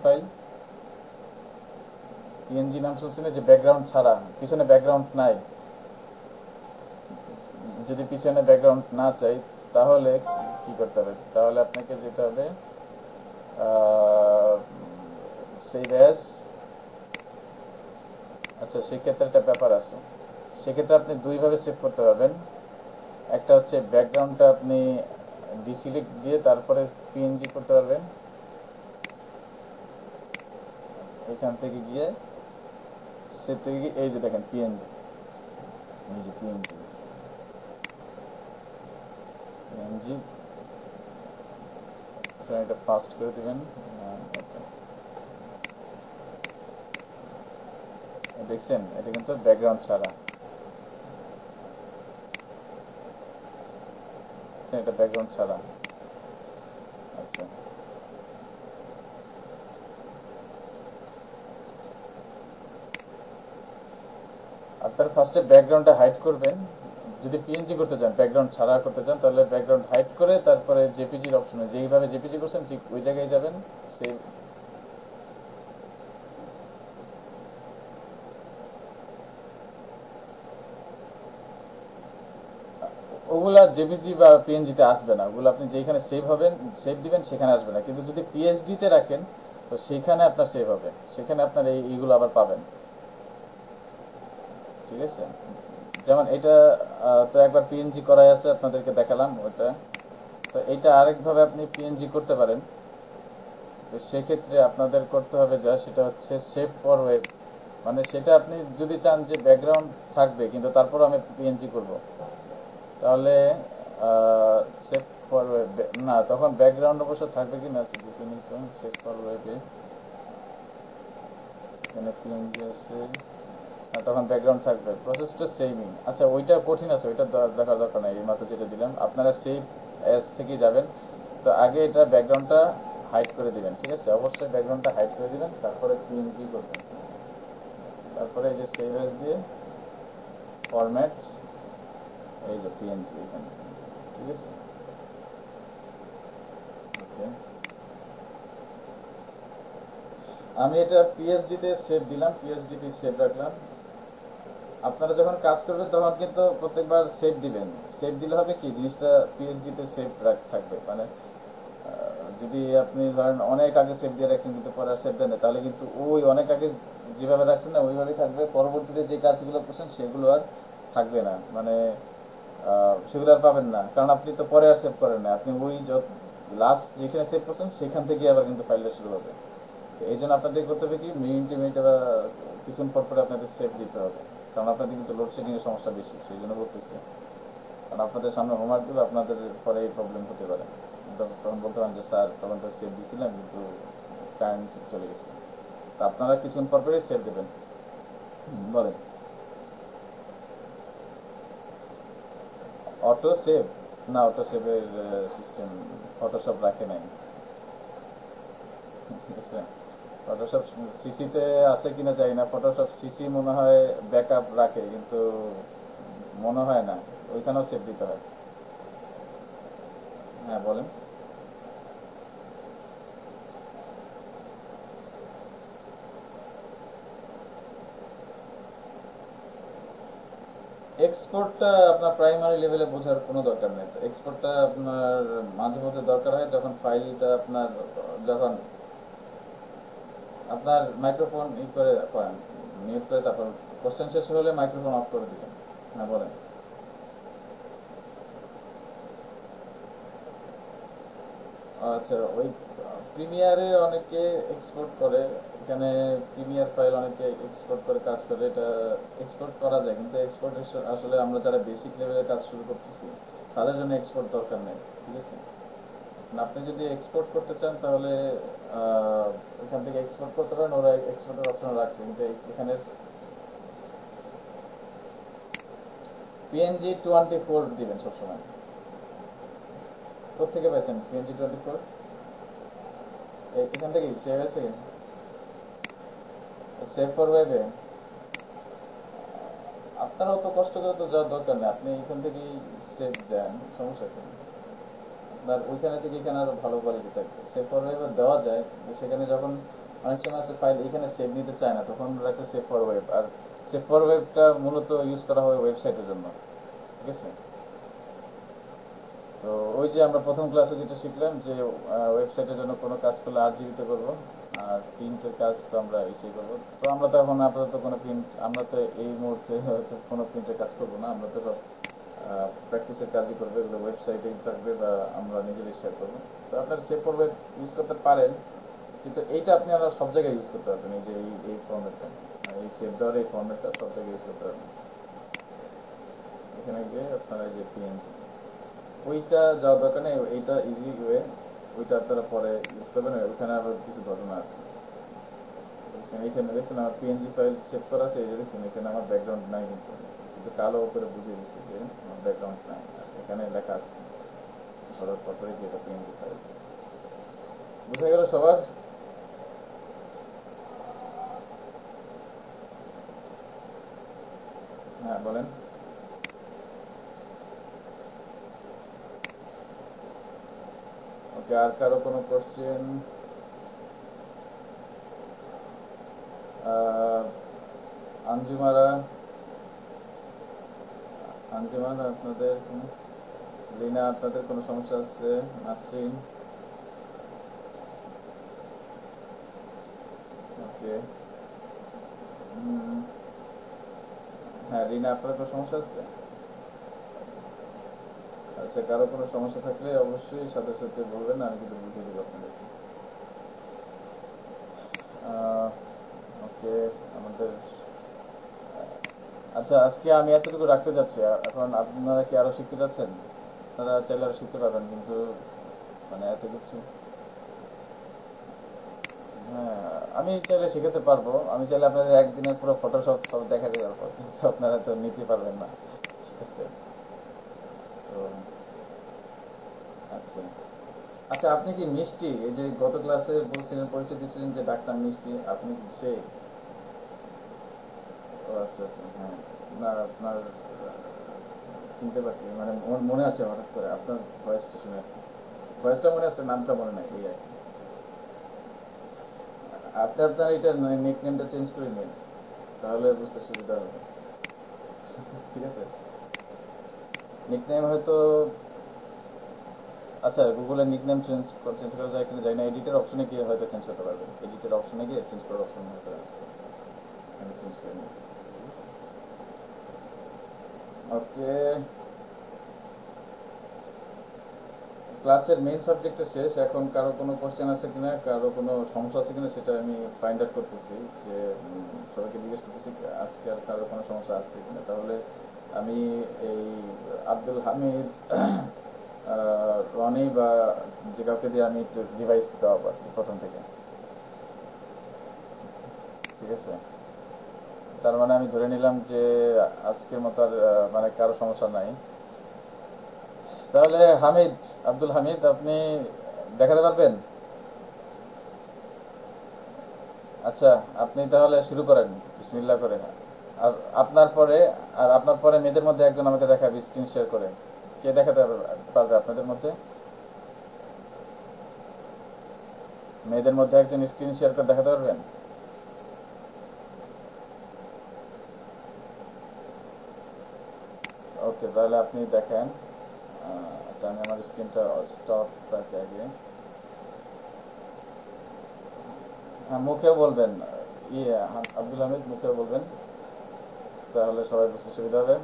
পিএনজি নাম শুনছি না, যে ব্যাকগ্রাউন্ড ছাড়া, পিছনে ব্যাকগ্রাউন্ড নাই, যদি পিছনে ব্যাকগ্রাউন্ড না চাই তাহলে কি করতে হবে, তাহলে আপনাকে যেতে হবে সেভ অ্যাজ। আচ্ছা, সেক্ষেত্রে একটা ব্যাপার আছে, সেক্ষেত্রে আপনি দুইভাবে সেভ করতে পারবেন। একটা হচ্ছে ব্যাকগ্রাউন্ডটা আপনি ডিসিলেক্ট দিয়ে তারপরে পিএনজি করতে পারবেন, এখান থেকে গিয়ে সেভ থেকে গিয়ে এই যে দেখেন পিএনজি, এই যে পিএনজি, পিএনজি এটা ফাস্ট করে দেবেন। দেখছেন, এটা কিন্তু ব্যাকগ্রাউন্ড ছাড়া, এটা ব্যাকগ্রাউন্ড ছাড়া। আচ্ছা, আপনার ফার্স্টে ব্যাকগ্রাউন্ডটা হাইড করবেন। যদি পিএনজি করতে চান, ব্যাকগ্রাউন্ড ছাড়া করতে চান, তাহলে ব্যাকগ্রাউন্ড হাইড করে তারপরে জেপিজির অপশনে যেইভাবে জেপিজি করছেন ঠিক ওই জায়গায় যাবেন, সেভ। ওগুলা জেপিজি বা পিএনজিতে আসবে না, ওগুলো আপনি যেখানে সেভ দিবেন সেখানে আসবে না। কিন্তু যদি পিএসডিতে রাখেন, তো সেখানে আপনার সেভ হবে, সেখানে আপনার এইগুলো আবার পাবেন, ঠিক আছে। যেমন এটা তো একবার পিএনজি করাই আছে, আপনাদেরকে দেখালাম ওটা। তো এটা আরেকভাবে আপনি পিএনজি করতে পারেন। তো সেক্ষেত্রে আপনাদের করতে হবে যা, সেটা হচ্ছে সেভ ফর ওয়েব। মানে সেটা আপনি যদি চান যে ব্যাকগ্রাউন্ড থাকবে কিন্তু তারপর আমি পিএনজি করব, তাহলে সেভ ফর ওয়েব, না তখন ব্যাকগ্রাউন্ড অবশ্য থাকবে কি না সেভ ফর ওয়েবে এখানে পিএনজি আছে, তখন ব্যাকগ্রাউন্ড থাকবে, প্রসেসটা সেমই। আচ্ছা ওইটা কঠিন আছে, ওইটা দেখার দরকার নাই, এই মাত্র যেটা দিলাম আপনারা সেভ অ্যাজ থেকে যাবেন। তো আগে এটা ব্যাকগ্রাউন্ডটা হাইড করে দিবেন, ঠিক আছে, অবশ্যই ব্যাকগ্রাউন্ডটা হাইড করে দিবেন, তারপরে পিএনজি করবেন, তারপরে এই যে সেভ অ্যাজ দিয়ে ফরম্যাট, এই যে পিএনজি এখানে, ঠিক আছে। ওকে, আমি এটা পিএসডিতে সেভ দিলাম, পিএসডিতে সেভ রাখলাম। আপনারা যখন কাজ করবেন তখন কিন্তু প্রত্যেকবার সেভ দিবেন, সেভ দিলে হবে কি জিনিসটা পিএসডিতে সেভ থাকবে, মানে যদি আপনি ধরেন অনেক আগে সেভ দিয়ে রাখছেন কিন্তু পরে আর সেভ দেন না, তাহলে কিন্তু ওই অনেক আগে যেভাবে রাখছেন না ওইভাবেই থাকবে, পরবর্তীতে যে কাজগুলো করছেন সেগুলো আর থাকবে না, মানে সেগুলো আর পাবেন না, কারণ আপনি তো পরে আর সেভ করেন না, আপনি ওই লাস্ট যেখানে সেভ করছেন সেখান থেকে আবার কিন্তু ফাইলটা শুরু হবে। এই জন্য আপনাদের করতে হবে কি মিনিটে মিনিটে বা কিছুক্ষণ পর পরে আপনাদের সেভ দিতে হবে, কারণ আপনাদের কিন্তু লোডশেডিং এর সমস্যা বেশি, সেই জন্য বলতেছি। কারণ আপনাদের সামনে হোমওয়ার্ক দেবে, আপনাদের পরে এই প্রবলেম হতে পারে, তখন বলতে পারেন যে স্যার তখন তো সেভ দিয়েছিলাম কিন্তু কারেন্ট চলে গেছে। তা আপনারা কিছুক্ষণ পর পরে সেভ দেবেন। বলেন। অটো সেভ, না অটো সেভের সিস্টেম ফটোশপ রাখে নাই, ঠিক আছে। ফটোশপ সিসিতে আছে কিনা জানি না, ফটোশপ সিসি মনে হয় ব্যাকআপ রাখে কিন্তু মনে হয় না ওইখানেও সেভ দিতে হয়। হ্যাঁ বলেন। এক্সপোর্টটা আপনার প্রাইমারি লেভেলে বোঝার কোনো দরকার নেই, এক্সপোর্টটা আপনার মাঝে মধ্যে দরকার হয় যখন ফাইলটা আপনার, যখন আপনার মাইক্রোফোন ই করে করেন, মিউট করে তারপর কোশ্চেন শেষ হলে মাইক্রোফোন অফ করে দিবেন। হ্যাঁ বলেন। আচ্ছা ওই প্রিমিয়ারে অনেকে এক্সপোর্ট করে, এখানে প্রিমিয়ার ফাইল অনেকে এক্সপোর্ট করে কাজ করে, এটা এক্সপোর্ট করা যায় কিন্তু এক্সপোর্ট আসলে আমরা যারা বেসিক লেভেলের কাজ শুরু করতেছি তাদের জন্য এক্সপোর্ট দরকার নেই, ঠিক আছে। আপনি যদি এক্সপোর্ট করতে চান তাহলে এখান থেকে এক্সপোর্ট করতে পারেন, ওরা এক্সপোর্টের অপশন রাখছে, কিন্তু এখানে PNG-24 দিবেন সবসময়। কোথেকে পেয়েছেন PNG-24? এখান থেকেই সেভ আছে, সেভ ফর ওয়েবে। আপনারাও তো কষ্ট করে তো যাওয়ার দরকার নেই, আপনি এখান থেকেই সেভ দেন, সমস্যা কি। আপনার ওইখানে থেকে এখানে আরো ভালো কোয়ালিটি থাকবে, সেভ ফর ওয়েব দেওয়া যায়, সেখানে যখন অনেক সময় আছে ফাইল এখানে সেভ নিতে চায় না তখন রাখছে সেভ ফর ওয়েব, আর সেভ ফর ওয়েবটা মূলত ইউজ করা হয় ওয়েবসাইটের জন্য, ঠিক আছে। তো ওই যে আমরা প্রথম ক্লাসে যেটা শিখলাম যে ওয়েবসাইটের জন্য কোনো কাজ করলে আরজিবিতে করবো, আর প্রিন্টের কাজ তো আমরা ইসে করবো, তো আমরা তো এখন আপাতত কোনো প্রিন্ট, আমরা তো এই মুহূর্তে হয়তো কোনো প্রিন্টের কাজ করবো না, আমরা তো সব প্র্যাকটিসের কাজই করবো, এগুলো ওয়েবসাইটে থাকবে বা আমরা নিজেরাই শেয়ার করবো। তো আপনার সেভ করবে ইউজ করতে পারেন, কিন্তু এইটা আপনি আমরা সব জায়গায় ইউজ করতে পারবেন, এই যে এই ফর্মেটটা, এই সেভ দেওয়ার এই ফর্মেটটা সব জায়গায় ইউজ করতে পারবেন। এখানে গিয়ে আপনারা এই যে পিএনজি ওইটা যাওয়ার দরকার নেই, এইটা ইজি ওয়ে, ওইটা আপনারা পরে ইউজ করবেন, ওইখানে আবার কিছু ঘটনা আছে। এইখানে দেখছেন আমার পিএনজি ফাইল সেভ করা আছে, এই যে দেখছেন এখানে আমার ব্যাকগ্রাউন্ড নাই, কিন্তু কিন্তু কালো করে বুঝিয়ে দিচ্ছি যে আমার ব্যাকগ্রাউন্ড নাই, এখানে লেখা আছে ধরার পরে যে এটা পিএনজি ফাইল। বুঝা গেল সবার? হ্যাঁ বলেন। ওকে, আর কারো কোনো কোশ্চেন? আঞ্জুমারা, আঞ্জুমারা আপনাদের কোনো, রিনা আপনাদের কোনো সমস্যা আছে? নাসরিন? ওকে। হ্যাঁ রিনা আপনার কোনো সমস্যা আছে? আচ্ছা কারো কোনো সমস্যা থাকলে অবশ্যই সাথে সাথে বলবেন, আমি কিন্তু বুঝিয়ে দেবো আপনাদেরকে। ওকে আমাদের, আচ্ছা আজকে আমি এতটুকু রাখতে চাচ্ছি, এখন আপনারা কি আরো শিখতে চাচ্ছেন? আপনারা চাইলে আরো শিখতে পারবেন, কিন্তু মানে এত কিছু। হ্যাঁ, আমি চাইলে শেখাতে পারবো, আমি চাইলে আপনাদের একদিনের পুরো ফটোশপ সব দেখাতে পারবো, কিন্তু আপনারা তো নিতে পারবেন না। ঠিক আছে। তো আচ্ছা আচ্ছা, আপনি কি মিষ্টি, এই যে গত ক্লাসে বলছিলেন, পরিচয় দিয়েছিলেন যে ডাক্তার মিষ্টি, আপনি কি সেই? ও আচ্ছা আচ্ছা, হ্যাঁ। না আপনার চিনতে পারছি, মানে মনে আছে হঠাৎ করে আপনার ভয়েসটা শুনে আর কি। ভয়েসটা মনে আছে, নামটা মনে নাই, এই আর কি। আপনি আপনার এটা নিক নেমটা চেঞ্জ করে নিন, তাহলে বুঝতে সুবিধা হবে। ঠিক আছে। নিক নেম হয়তো, আচ্ছা গুগলে নিক নেম চেঞ্জ চেঞ্জ করা যায় কিনা যায় না, এডিটের অপশনে গিয়ে হয়তো চেঞ্জ করতে পারবেন, এডিটের অপশনে গিয়ে চেঞ্জ করার অপশন হয়তো আছে, আমি চেঞ্জ করে নিই। ঠিক আছে। ওকে, ক্লাসের মেইন সাবজেক্টটা শেষ, এখন কারো কোনো কোশ্চেন আছে কিনা, কারো কোনো সমস্যা আছে কিনা সেটা আমি ফাইন্ড আউট করতেছি, যে সবাইকে জিজ্ঞেস করতেছি আজকে আর কারো কোনো সমস্যা আছে কিনা, তাহলে আমি এই আব্দুল হামিদ, রনি বা যে কাউকে দিয়ে আমি একটু রিভাইজ দেওয়াবো আর কি প্রথম থেকে। ঠিক আছে। তার মানে আমি ধরে নিলাম যে আজকের মতো আর মানে কারো সমস্যা নাই। তাহলে হামিদ, আব্দুল হামিদ, আপনি দেখাতে পারবেন? আচ্ছা, আপনি তাহলে শুরু করেন, বিসমিল্লাহ করে। আর আপনার পরে, আর আপনার পরে মেয়েদের মধ্যে একজন আমাকে দেখাবে স্ক্রিন শেয়ার করে। কে দেখাতে পারবে আপনাদের মধ্যে? মেয়েদের মধ্যে একজন স্ক্রিন শেয়ার করে দেখাতে পারবেন? ওকে, তাহলে আপনি দেখেন। আচ্ছা, আমি আমার স্ক্রিনটা স্টপ রাখি আগে। হ্যাঁ, মুখেও বলবেন, ইয়ে আব্দুল হামিদ মুখেও বলবেন, তাহলে সবাই বুঝতে সুবিধা হবে।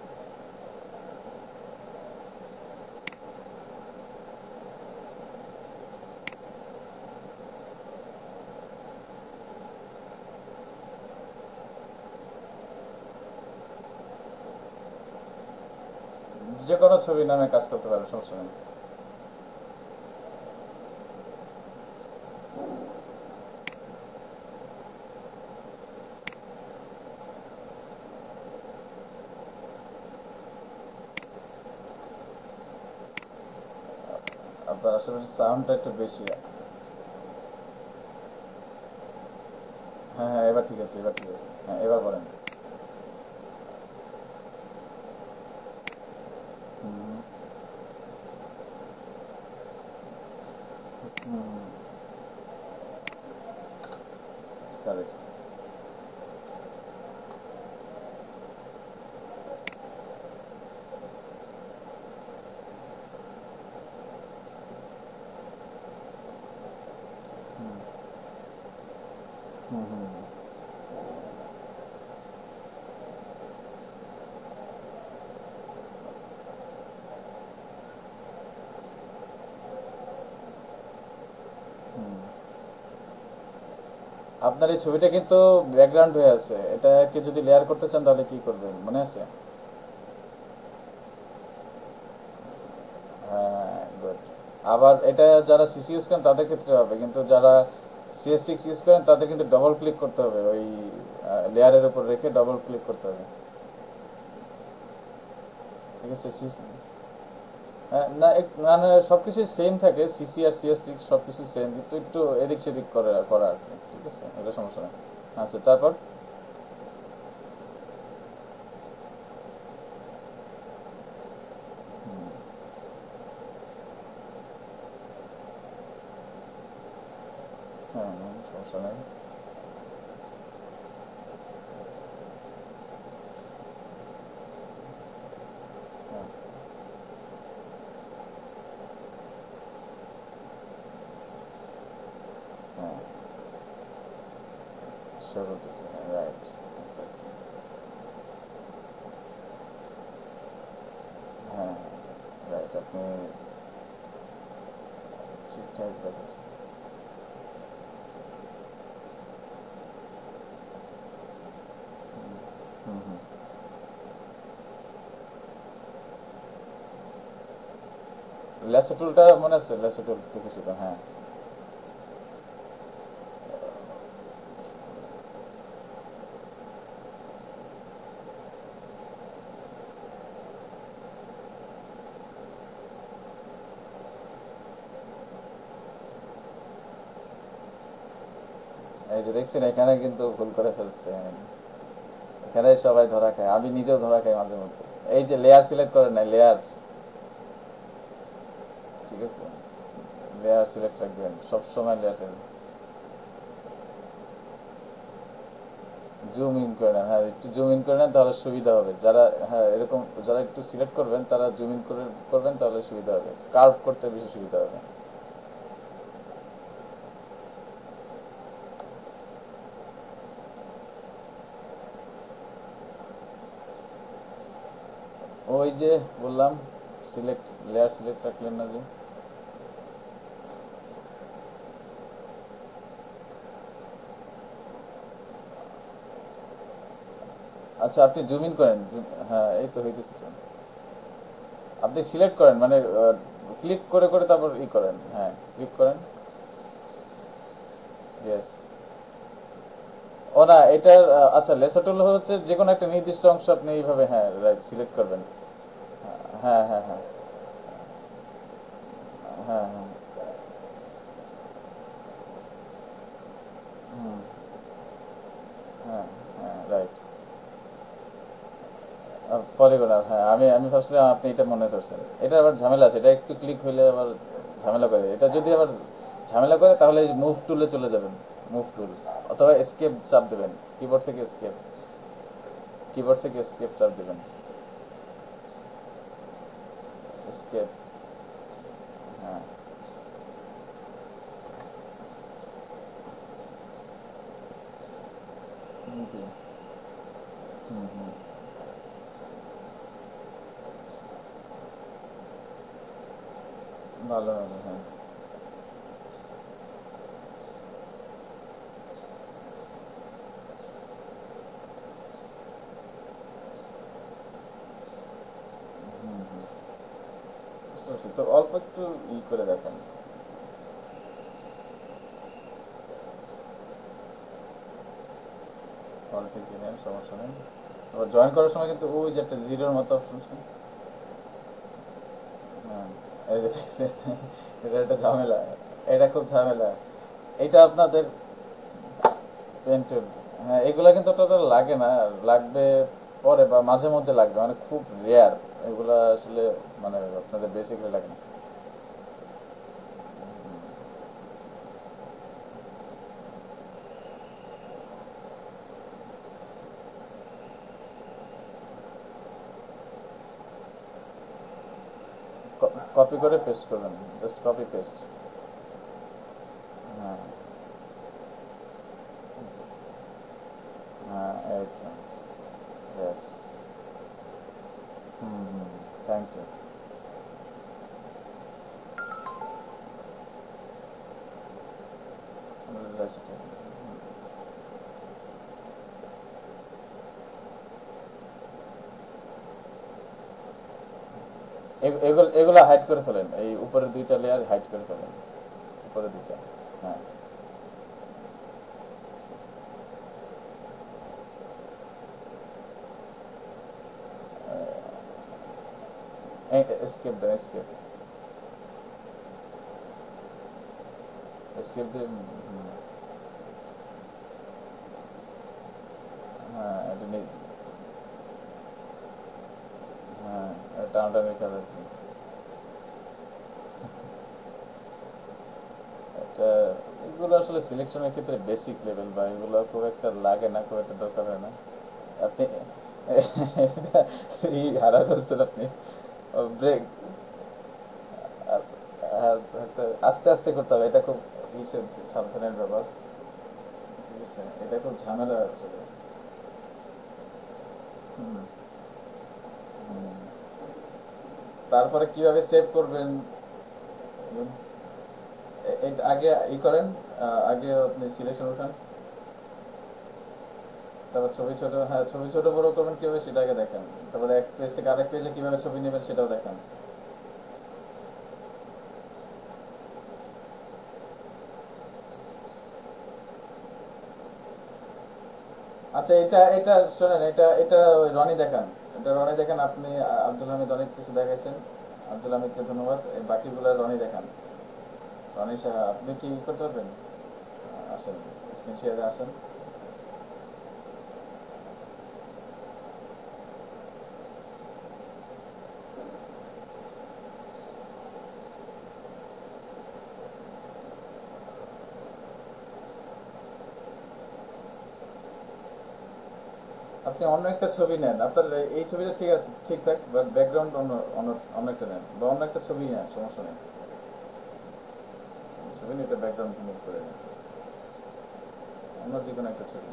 যে কোনো ছবি নামে কাজ করতে পারবে, সমস্যা নেই। আপনার আশেপাশে সাউন্ডটা একটু বেশি। হ্যাঁ হ্যাঁ, এবার ঠিক আছে, এবার ঠিক আছে, হ্যাঁ এবার বলেন। হুম হুম, কারেক্ট। হুম হুম হুম হুম। আপনার এই ছবিটা কিন্তু ব্যাকগ্রাউন্ড হয়ে আছে, এটাকে যদি লেয়ার করতে চান তাহলে কি করবেন মনে আছে? হ্যাঁ, গুড। আবার এটা যারা সিসি ইউজ করেন তাদের ক্ষেত্রে হবে, কিন্তু যারা CS6 ইউজ করেন তাদের কিন্তু ডবল ক্লিক করতে হবে, ওই লেয়ারের উপর রেখে ডবল ক্লিক করতে হবে। ঠিক আছে। হ্যাঁ, না না না, সবকিছু সেম থাকে, সিসি আর CS6 সবকিছু সেম, কিন্তু একটু এদিক সেদিক করা করা আর কি। ঠিক আছে, এটা সমস্যা নেই। আচ্ছা, তারপর? হুম, হ্যাঁ হ্যাঁ, সমস্যা নেই। হ্যাঁ হ্যাঁ, শো করতেছে, রাইট। এক্স্যাক্টলি। হ্যাঁ রাইট, আপনি ঠিকঠাক দেখাচ্ছেন। হুম হুম ল্যাসো টুলটা মনে আছে? ল্যাসো টুল দেখেছিল, হ্যাঁ। এই যে দেখছেন, এখানে কিন্তু ভুল করে ফেলছেন। এখানে সবাই ধরা খায়, আমি নিজেও ধরা খাই মাঝে মধ্যে। এই যে লেয়ার সিলেক্ট করেন না, লেয়ার, ঠিক আছে, লেয়ার সিলেক্ট রাখবেন সবসময়, লেয়ার সিলেক্ট। জুম ইন করে নেন, হ্যাঁ একটু জুম ইন করে নেন, তাহলে সুবিধা হবে। যারা, হ্যাঁ এরকম যারা একটু সিলেক্ট করবেন তারা জুম ইন করে করবেন, তাহলে সুবিধা হবে, কার্ভ করতে বেশি সুবিধা হবে। ওই যে বললাম, সিলেক্ট, লেয়ার সিলেক্ট রাখলেন না যে। আচ্ছা আপনি জুম ইন করেন, হ্যাঁ এই তো হইতেছে তো। আপনি সিলেক্ট করেন, মানে ক্লিক করে করে তারপর ই করেন, হ্যাঁ ক্লিক করেন। ইয়েস। ও না, এটার আচ্ছা লেসো টুল হচ্ছে যে কোনো একটা নির্দিষ্ট অংশ আপনি এইভাবে, হ্যাঁ রাইট, সিলেক্ট করবেন। হ্যাঁ হ্যাঁ হ্যাঁ হ্যাঁ হ্যাঁ। হুম। হ্যাঁ হ্যাঁ রাইট। পলিগনাল, হ্যাঁ আমি আমি ভাবছিলাম আপনি এটা মনে করছেন। এটা আবার ঝামেলা আছে, এটা একটু ক্লিক হইলে আবার ঝামেলা করে। এটা যদি আবার ঝামেলা করে তাহলে মুভ টুলে চলে যাবেন, মুভ টুল, অথবা এসকেপ চাপ দেবেন, কিবোর্ড থেকে এসকেপ, কিবোর্ড থেকে এসকেপ চাপ দেবেন, এসকেপ, হ্যাঁ। হুম, জি। হুম হুম। ভালো হবে, হ্যাঁ। হুম হুম। বুঝতে পারছি তো, অল্প একটু ই করে দেখেন। অল্প একটু নেন, সমস্যা নেই। আবার জয়েন করার সময় কিন্তু ওই যে একটা জিরোর মতো অপশন আছে। হ্যাঁ, এই যে দেখছেন, এটা একটা ঝামেলা, এটা খুব ঝামেলা। এটা আপনাদের পেন্টের, হ্যাঁ এগুলা কিন্তু আপনাদের লাগে না, লাগবে পরে বা মাঝে মধ্যে লাগবে, মানে খুব রেয়ার। এগুলা আসলে মানে আপনাদের বেসিকলি লাগে না। কপি করে পেস্ট করবেন, জাস্ট কপি পেস্ট। হ্যাঁ হ্যাঁ এই তো। ইয়েস। হুম হুম। Thank you. এগুলো এগুলো হাইড করে ফেলেন, এই উপরের দুইটা লেয়ার হাইড করে ফেলেন, উপরে দুইটা, হ্যাঁ। এসকেপ দেন, এসকেপ, এসকেপ দিয়ে, হ্যাঁ এটা নেই, হ্যাঁ টানাটানি কাজ আর কি। এটা, এগুলো আসলে সিলেকশনের ক্ষেত্রে বেসিক লেভেল, বা এগুলো খুব একটা লাগে না, খুব একটা দরকার হয় না। আপনি হারা করছেন আপনি, ব্রেক, আস্তে আস্তে করতে হবে, এটা খুব সাবধানের ব্যাপার, ঠিক আছে, এটা খুব ঝামেলা আসলে। হুম, হুম। তারপরে কিভাবে সেভ করবেন? আগে ই করেন, আগে আপনি সিলেকশন উঠান, তারপর ছবি ছোট, হ্যাঁ ছবি ছোট বড় করবেন কিভাবে সেটা আগে দেখেন, তারপরে এক পেজ থেকে আরেক পেজে কিভাবে ছবি নেবেন সেটাও দেখেন। আচ্ছা, এটা এটা শোনেন, এটা এটা ওই রনি দেখান, এটা রনি দেখান। আপনি আব্দুল হামিদ অনেক কিছু দেখাইছেন, আব্দুল হামিদকে ধন্যবাদ। এই বাকিগুলো রনি দেখান। রনি সাহা, আপনি কি করতে পারবেন? আসেন, স্ক্রিন শেয়ারে আসেন। আপনি অন্য একটা ছবি নেন, আপনার এই ছবিটা ঠিক আছে, ঠিকঠাক, বাট ব্যাকগ্রাউন্ড অন্য অন্য অন্য একটা নেন, বা অন্য একটা ছবি নেন, সমস্যা নেই। ছবি নিয়ে এটা ব্যাকগ্রাউন্ড মুভ করে নেন, অন্য যে কোনো একটা ছবি।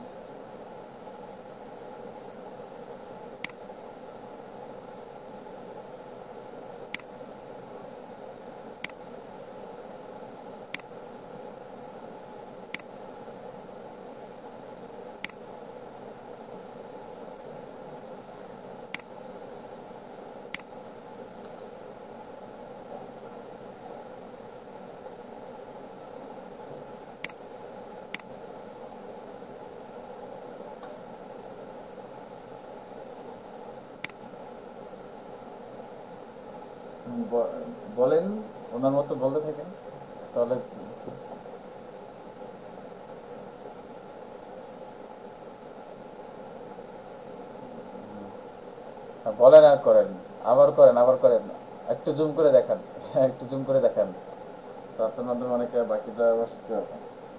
বলেন, ওনার মতো বলতে থাকেন তাহলে। বলেন আর করেন, আবার করেন, আবার করেন, একটু জুম করে দেখান। একটু জুম করে দেখান, তো আপনার মাধ্যমে অনেকে বাকিটা আবার শিখতে পারবেন।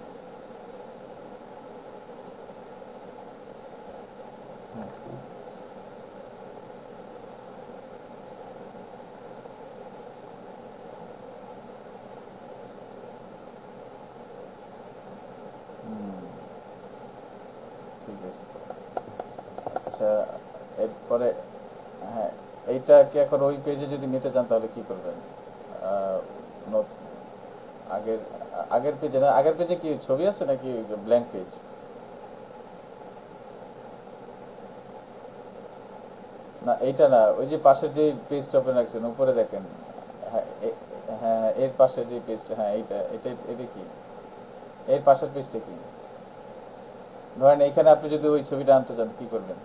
হুম, ঠিক আছে। আচ্ছা, এরপরে, হ্যাঁ, এইটাকে এখন ওই পেজে যদি নিতে চান তাহলে কি করবেন? আহ, নত- আগের আগের পেজে না, আগের পেজে কি ছবি আছে নাকি ব্ল্যাঙ্ক পেজ? না, এইটা না, ওই যে পাশের যে পেজটা ওপেন রাখছেন উপরে দেখেন। হ্যাঁ, হ্যাঁ হ্যাঁ, এর পাশে যে পেজটা, হ্যাঁ এইটা, এটা এটা কি, এর পাশের পেজটা কি? ধরেন এইখানে আপনি যদি ওই ছবিটা আনতে চান কি করবেন?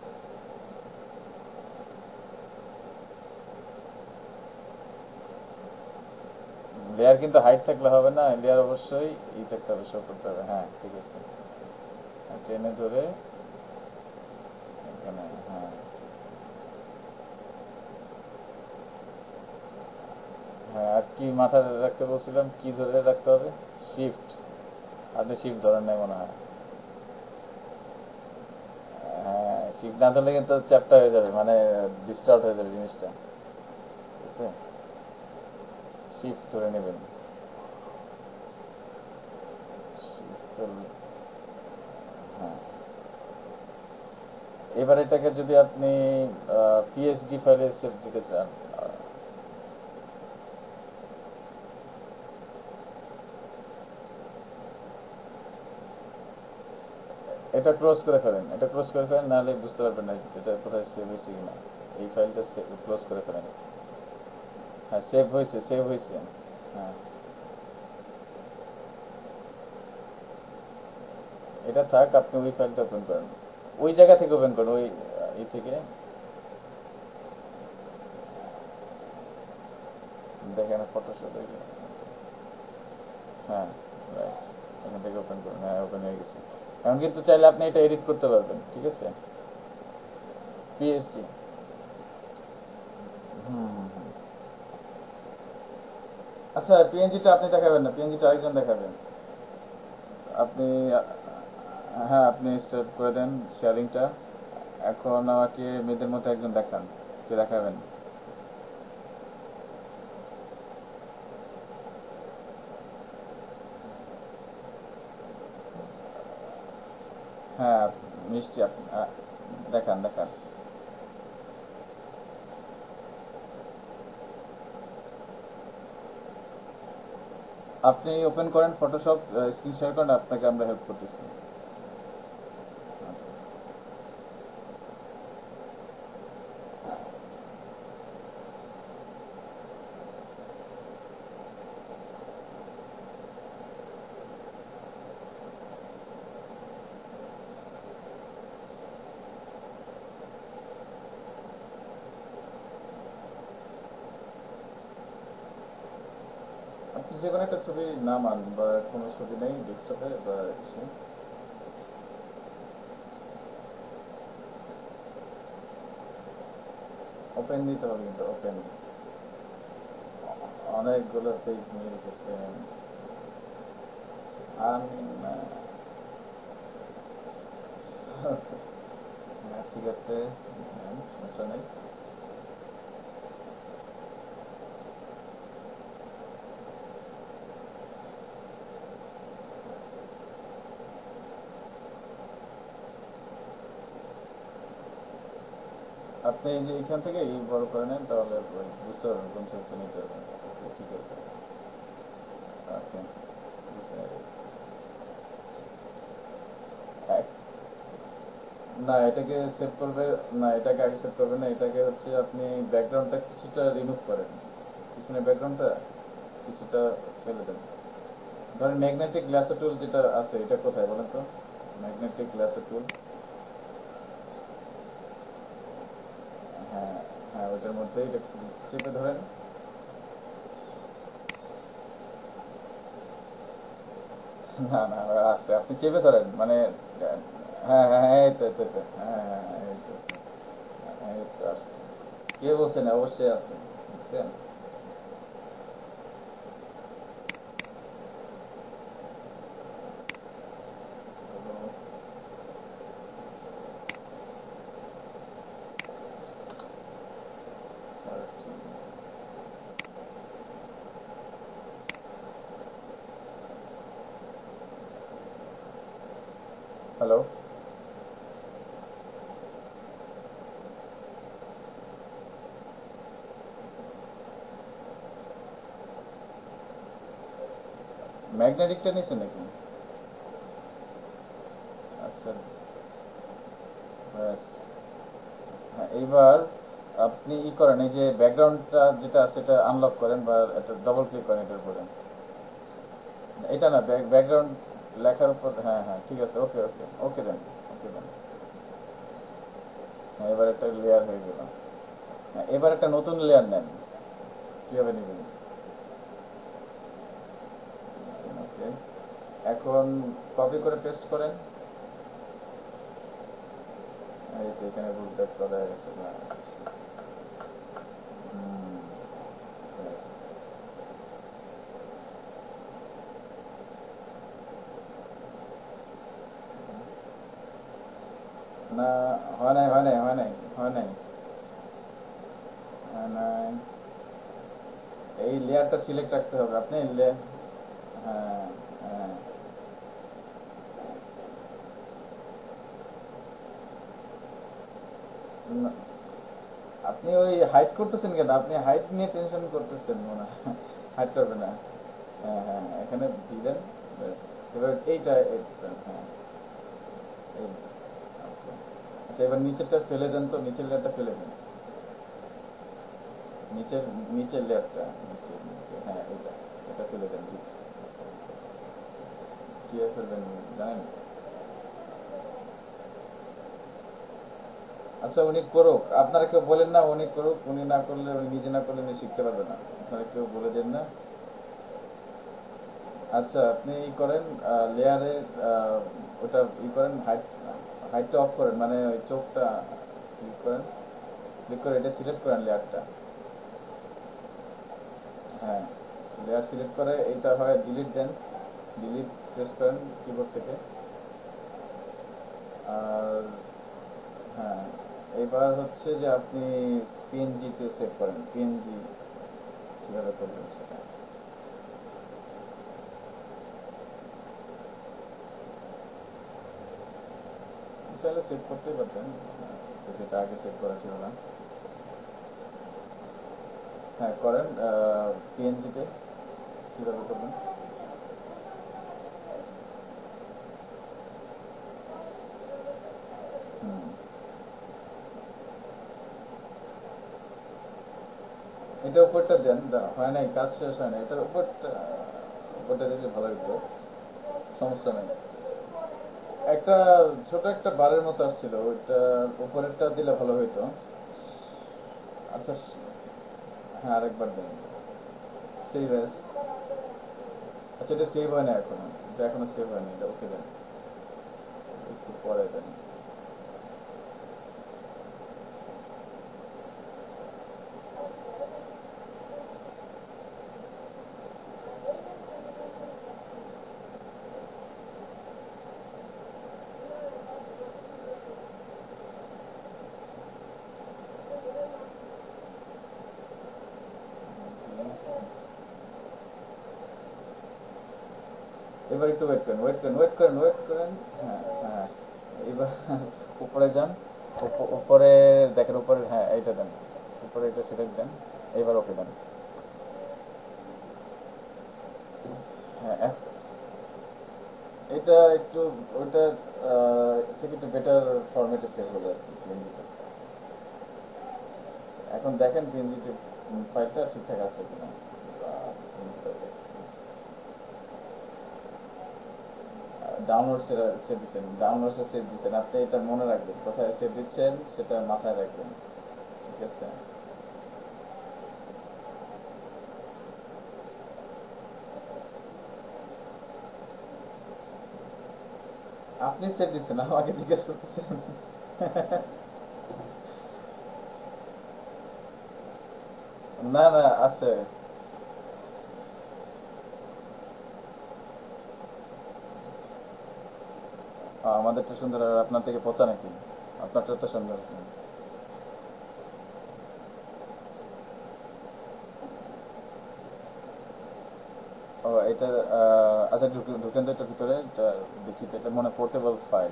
লেয়ার কিন্তু হাইট থাকলে হবে না, লেয়ার অবশ্যই ই থাকতে হবে, শো করতে হবে। হ্যাঁ, ঠিক আছে। হ্যাঁ, টেনে ধরে এখানে, হ্যাঁ হ্যাঁ, আর কি মাথায় রাখতে বলছিলাম, কি ধরে রাখতে হবে? শিফট। আপনি শিফট ধরেন নাই মনে হয়। হ্যাঁ, শিফট না ধরলে কিন্তু চ্যাপটা হয়ে যাবে, মানে ডিস্টার্ব হয়ে যাবে জিনিসটা, ঠিক আছে? শিফট ধরে নেবেন। শিফট ধরলে, হ্যাঁ। এবার এটাকে যদি আপনি পিএসডি ফাইলে সেভ দিতে চান, এটা ক্লোজ করে ফেলেন, এটা ক্লোজ করে ফেলেন, নাহলে বুঝতে পারবেন না এটা কোথায় সেভ হয়েছে কিনা। এই ফাইলটা ক্লোজ করে ফেলেন। হ্যাঁ, সেভ হয়েছে, সেভ হয়েছে। হ্যাঁ, এটা থাক, আপনি ওই ফাইলটা ওপেন করেন, ওই জায়গা থেকে ওপেন করুন, ওই ই থেকে দেখেন ফটোশপ। হ্যাঁ, রাইট, এখান থেকে ওপেন করুন। হ্যাঁ, ওপেন হয়ে গেছে। এখন কিন্তু চাইলে আপনি এটা এডিট করতে পারবেন, ঠিক আছে? পিএসডি। হুম হুম হুম। আচ্ছা, পিএনজিটা আপনি দেখাবেন না, পিএনজিটা আরেকজন দেখাবেন। আপনি হ্যাঁ, আপনি স্টার্ট করে দেন শেয়ারিংটা। এখন আমাকে মেয়েদের মধ্যে একজন দেখান, কে দেখাবেন? হ্যাঁ, মিষ্টি, দেখান দেখান। আপনি ওপেন করেন ফটোশপ, স্ক্রিন শেয়ার করেন, আপনাকে আমরা হেল্প করতেছি। যে কোনো একটা ছবি নামান, বা কোনো ছবি নেই ডেস্কটপে বা কিছু। ওপেন দিতে হবে, কিন্তু ওপেন। অনেকগুলো পেজ নিয়ে রেখেছেন। আমি না, হ্যাঁ, ঠিক আছে, সমস্যা নেই। আপনি এই যে এখান থেকে এই বড় করে নেন, তাহলে বুঝতে পারবেন কোন ছবিটা নিতে হবে। Okay, ঠিক আছে। ওকে, না এটাকে সেভ করবে, না এটাকে আগে সেভ করবে না, এটাকে হচ্ছে আপনি ব্যাকগ্রাউন্ডটা কিছুটা রিমুভ করেন, পিছনে ব্যাকগ্রাউন্ডটা কিছুটা ফেলে দেন। ধরেন ম্যাগনেটিক গ্লাসো টুল যেটা আছে, এটা কোথায় বলেন তো? ম্যাগনেটিক গ্লাসো টুল, হ্যাঁ, হ্যাঁ ওইটার মধ্যে এটা চেপে ধরেন। না না, আছে, আপনি চেপে ধরেন মানে, হ্যাঁ হ্যাঁ হ্যাঁ, এই তো এই তো এই তো, হ্যাঁ হ্যাঁ হ্যাঁ, এই তো, হ্যাঁ, এই তো আসছে। কে বলছেন? অবশ্যই আছে, বুঝছেন? হ্যালো, ম্যাগনেটিকটা নিয়েছেন নাকি? আচ্ছা, ব্যাস। হ্যাঁ, এইবার আপনি ই করেন, এই যে ব্যাকগ্রাউন্ডটা যেটা আছে এটা আনলক করেন, বা একটা ডবল ক্লিক করেন এটার উপরে। এটা না, ব্যাকগ্রাউন্ড লেখার উপর, হ্যাঁ হ্যাঁ ঠিক আছে, ওকে ওকে ওকে দেন, ওকে দেন। হ্যাঁ, এবার একটা লেয়ার হয়ে গেল। হ্যাঁ, এবার একটা নতুন লেয়ার নেন। কীভাবে নেবেন? ওকে, এখন কপি করে পেস্ট করেন। এই তো এখানে ভুল টাইপ করা হয়ে গেছে না? হুম, ব্যাস। না, হয় নাই হয় নাই হয় নাই হয় নাই হয় নাই। এই লেয়ারটা সিলেক্ট রাখতে হবে আপনি হ্যাঁ হ্যাঁ। না, আপনি ওই হাইড করতেছেন কেন? আপনি হাইট নিয়ে টেনশন করতেছেন মনে হয়। হাইড করবে না। হ্যাঁ হ্যাঁ, এখানে দিলেন, ব্যাস। এবার হ্যাঁ, এই, okay. আচ্ছা, এবার নিচেরটা ফেলে দেন তো, নিচের লেয়ারটা ফেলে দেন। নিচের নিচের লেয়ারটা, নিচে হ্যাঁ, এটা ফেলে দেন। কীভাবে ফেলবেন জানেন? আচ্ছা, উনি করুক, আপনারা কেউ বলেন না উনি করুক? উনি না করলে, উনি নিজে না করলে উনি শিখতে পারবে না, আপনারা কেউ বলে দেন না? আচ্ছা, আপনি ই করেন, লেয়ারে ওটা ই করেন, হাইটটা অফ করেন, মানে ওই চোখটা ক্লিক করেন, ক্লিক করে এটা সিলেক্ট করেন লেয়ারটা। হ্যাঁ, লেয়ার সিলেক্ট করে এটা হয় ডিলিট দেন, ডিলিট প্রেস করেন কিবোর্ড থেকে। আর হ্যাঁ, এবার হচ্ছে যে আপনি পিএনজিতে সেভ করেন, পিএনজি কীভাবে করবেন সেটা। চাইলে সেভ করতেই পারতেন, যেটা আগে সেভ করা ছিল না। হ্যাঁ করেন, পিএনজিতে কীভাবে করবেন? হুম, এটা উপরটা দেন, হয় নাই, কাজ শেষ হয় না, এটার উপরটা, উপরটা দিলে ভালো হতো, সমস্যা নেই। একটা ছোট একটা বারের মতো আসছিল, ওইটা উপরেরটা দিলে ভালো হইতো। আচ্ছা, হ্যাঁ আরেকবার দেন, সেই ব্যাস। আচ্ছা, এটা সেভ হয় না এখনো, এটা এখনো সেভ হয়নি, এটা ওকে দেন, একটু পরে দেন। এবার একটু ওয়েট করেন, ওয়েট করেন, ওয়েট করেন, ওয়েট করেন। হ্যাঁ, হ্যাঁ, এবার উপরে যান, উপরে দেখেন, উপরে, হ্যাঁ এইটা দেন, উপরে এটা সিলেক্ট দেন, এবার ওকে দেন। হ্যাঁ, এটা একটু ওইটা থেকে একটু বেটার ফরম্যাটে সেভ হলো আর কি পিএনজিটা। এখন দেখেন পিএনজি ফাইলটা ঠিকঠাক আছে কিনা। ডাউনলোড সেভ দিচ্ছেন, ডাউনলোডে সেভ দিচ্ছেন, আপনি এটা মনে রাখবেন কোথায় সেভ দিচ্ছেন, সেটা মাথায় রাখবেন, ঠিক আছে? আপনি সেভ দিচ্ছেন, আমাকে জিজ্ঞেস করতেছেন? না না, আছে। আমাদেরটা সুন্দর আর আপনার থেকে পচা নাকি? আপনারটা তো সুন্দর। ও এটা, আচ্ছা ঢুকেন তো এটার ভিতরে, এটা দেখি তো, এটা মনে পোর্টেবল ফাইল।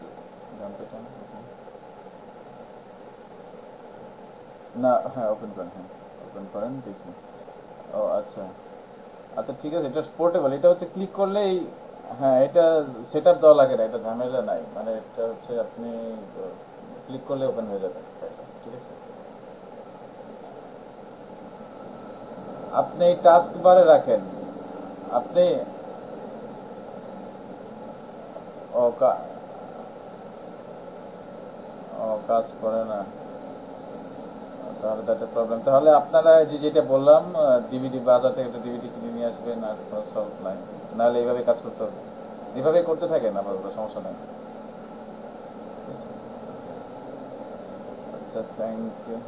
না, হ্যাঁ ওপেন করেন, হ্যাঁ ওপেন করেন দেখি। ও আচ্ছা, আচ্ছা ঠিক আছে, এটা পোর্টেবল, এটা হচ্ছে ক্লিক করলেই, হ্যাঁ এটা সেট আপ দেওয়া লাগে না, এটা ঝামেলা নাই, মানে এটা হচ্ছে আপনি ক্লিক করলে ওপেন হয়ে যাবে ফাইলটা, ঠিক আছে? আপনি টাস্ক বারে রাখেন, আপনি, ও ও কাজ করে না, তাহলে দ্যাট প্রবলেম। তাহলে আপনারা যে যেটা বললাম, ডিভিডি বাজার থেকে একটা ডিভিডি কিনে নিয়ে আসবেন, আর কোনো সলভ নাই, নাহলে এইভাবে কাজ করতে হবে, এইভাবে করতে থাকেন, আপাতত সমস্যা নেই। আচ্ছা, থ্যাংক ইউ।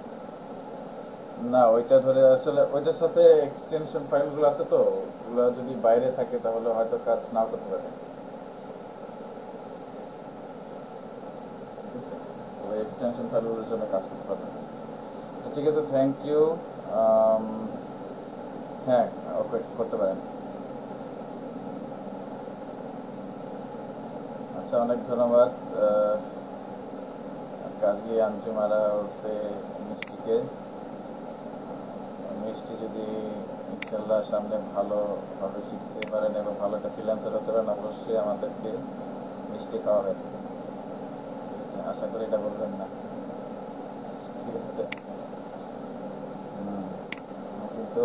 না, ওইটা ধরে আসলে ওইটার সাথে এক্সটেনশন ফাইলগুলো আছে তো, ওগুলো যদি বাইরে থাকে তাহলে হয়তো কাজ নাও করতে পারে, ঠিক আছে? ওই এক্সটেনশন ফাইলগুলোর জন্য কাজ করতে পারবে না। আচ্ছা, ঠিক আছে, থ্যাংক ইউ। হ্যাঁ, ওকে করতে পারেন। আচ্ছা, অনেক ধন্যবাদ কাজী আঞ্জুমারা ওরফে মিষ্টিকে। মিষ্টি যদি ইনশাল্লাহ সামনে ভালোভাবে শিখতে পারেন এবং ভালো একটা ফ্রিল্যান্সার হতে পারেন, অবশ্যই আমাদেরকে মিষ্টি খাওয়াবেন, ঠিক আছে? আশা করি এটা বলবেন না, ঠিক আছে? হুম, কিন্তু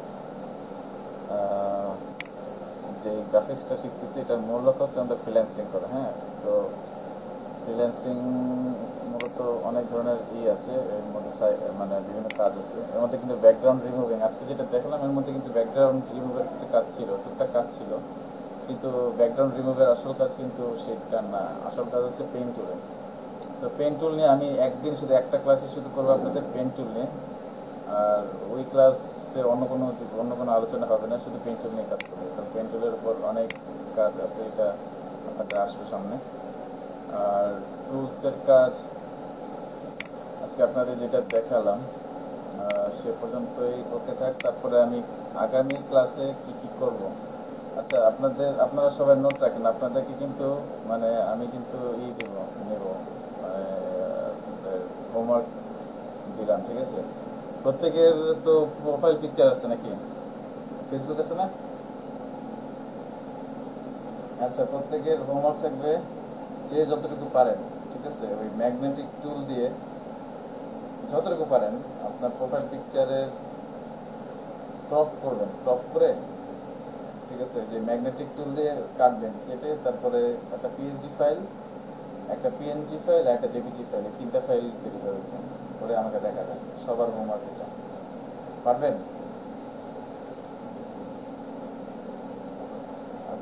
আহ, যে গ্রাফিক্সটা শিখতেছি এটার মূল লক্ষ্য হচ্ছে আমাদের ফ্রিল্যান্সিং করা, হ্যাঁ। তো ফ্রিল্যান্সিং মূলত অনেক ধরনের আছে এর মধ্যে, মানে বিভিন্ন কাজ আছে এর মধ্যে, কিন্তু ব্যাকগ্রাউন্ড রিমুভিং আজকে যেটা দেখলাম এর মধ্যে কিন্তু ব্যাকগ্রাউন্ড রিমুভের কিছু কাজ ছিল, টুকটাক কাজ ছিল, কিন্তু ব্যাকগ্রাউন্ড রিমুভের আসল কাজ কিন্তু সেটা না, আসল কাজ হচ্ছে পেন টুলে। তো পেন টুল নিয়ে আমি একদিন শুধু একটা ক্লাসে শুধু করবো আপনাদের পেন টুল নিয়ে, আর ওই ক্লাসে অন্য কোনো আলোচনা হবে না, শুধু পেন টুল নিয়ে কাজ করবো, কারণ পেন টুলের উপর অনেক কাজ আছে, এটা আপনাদের আসবে সামনে। আর টুলসের কাজ আজকে আপনাদের যেটা দেখালাম সে পর্যন্তই ওকে থাক, তারপরে আমি আগামী ক্লাসে কি কি করব। আচ্ছা, আপনারা সবাই নোট রাখেন, আপনাদেরকে কিন্তু মানে আমি কিন্তু নেব, মানে হোমওয়ার্ক দিলাম, ঠিক আছে? প্রত্যেকের তো প্রোফাইল পিকচার আছে নাকি, ফেসবুক আছে না? আচ্ছা, প্রত্যেকের হোমওয়ার্ক থাকবে যে যতটুকু পারেন, ঠিক আছে, ওই ম্যাগনেটিক টুল দিয়ে যতটুকু পারেন আপনার প্রোফাইল পিকচারের ক্রপ করবেন, ক্রপ করে, ঠিক আছে, যে ম্যাগনেটিক টুল দিয়ে কাটবেন, কেটে তারপরে একটা পিএসডি ফাইল, একটা পিএনজি ফাইল, একটা জেপিজি ফাইল, এই তিনটা ফাইল তৈরি করবেন, করে আমাকে দেখাবেন। সবার হোমওয়ার্ক এটা, পারবেন?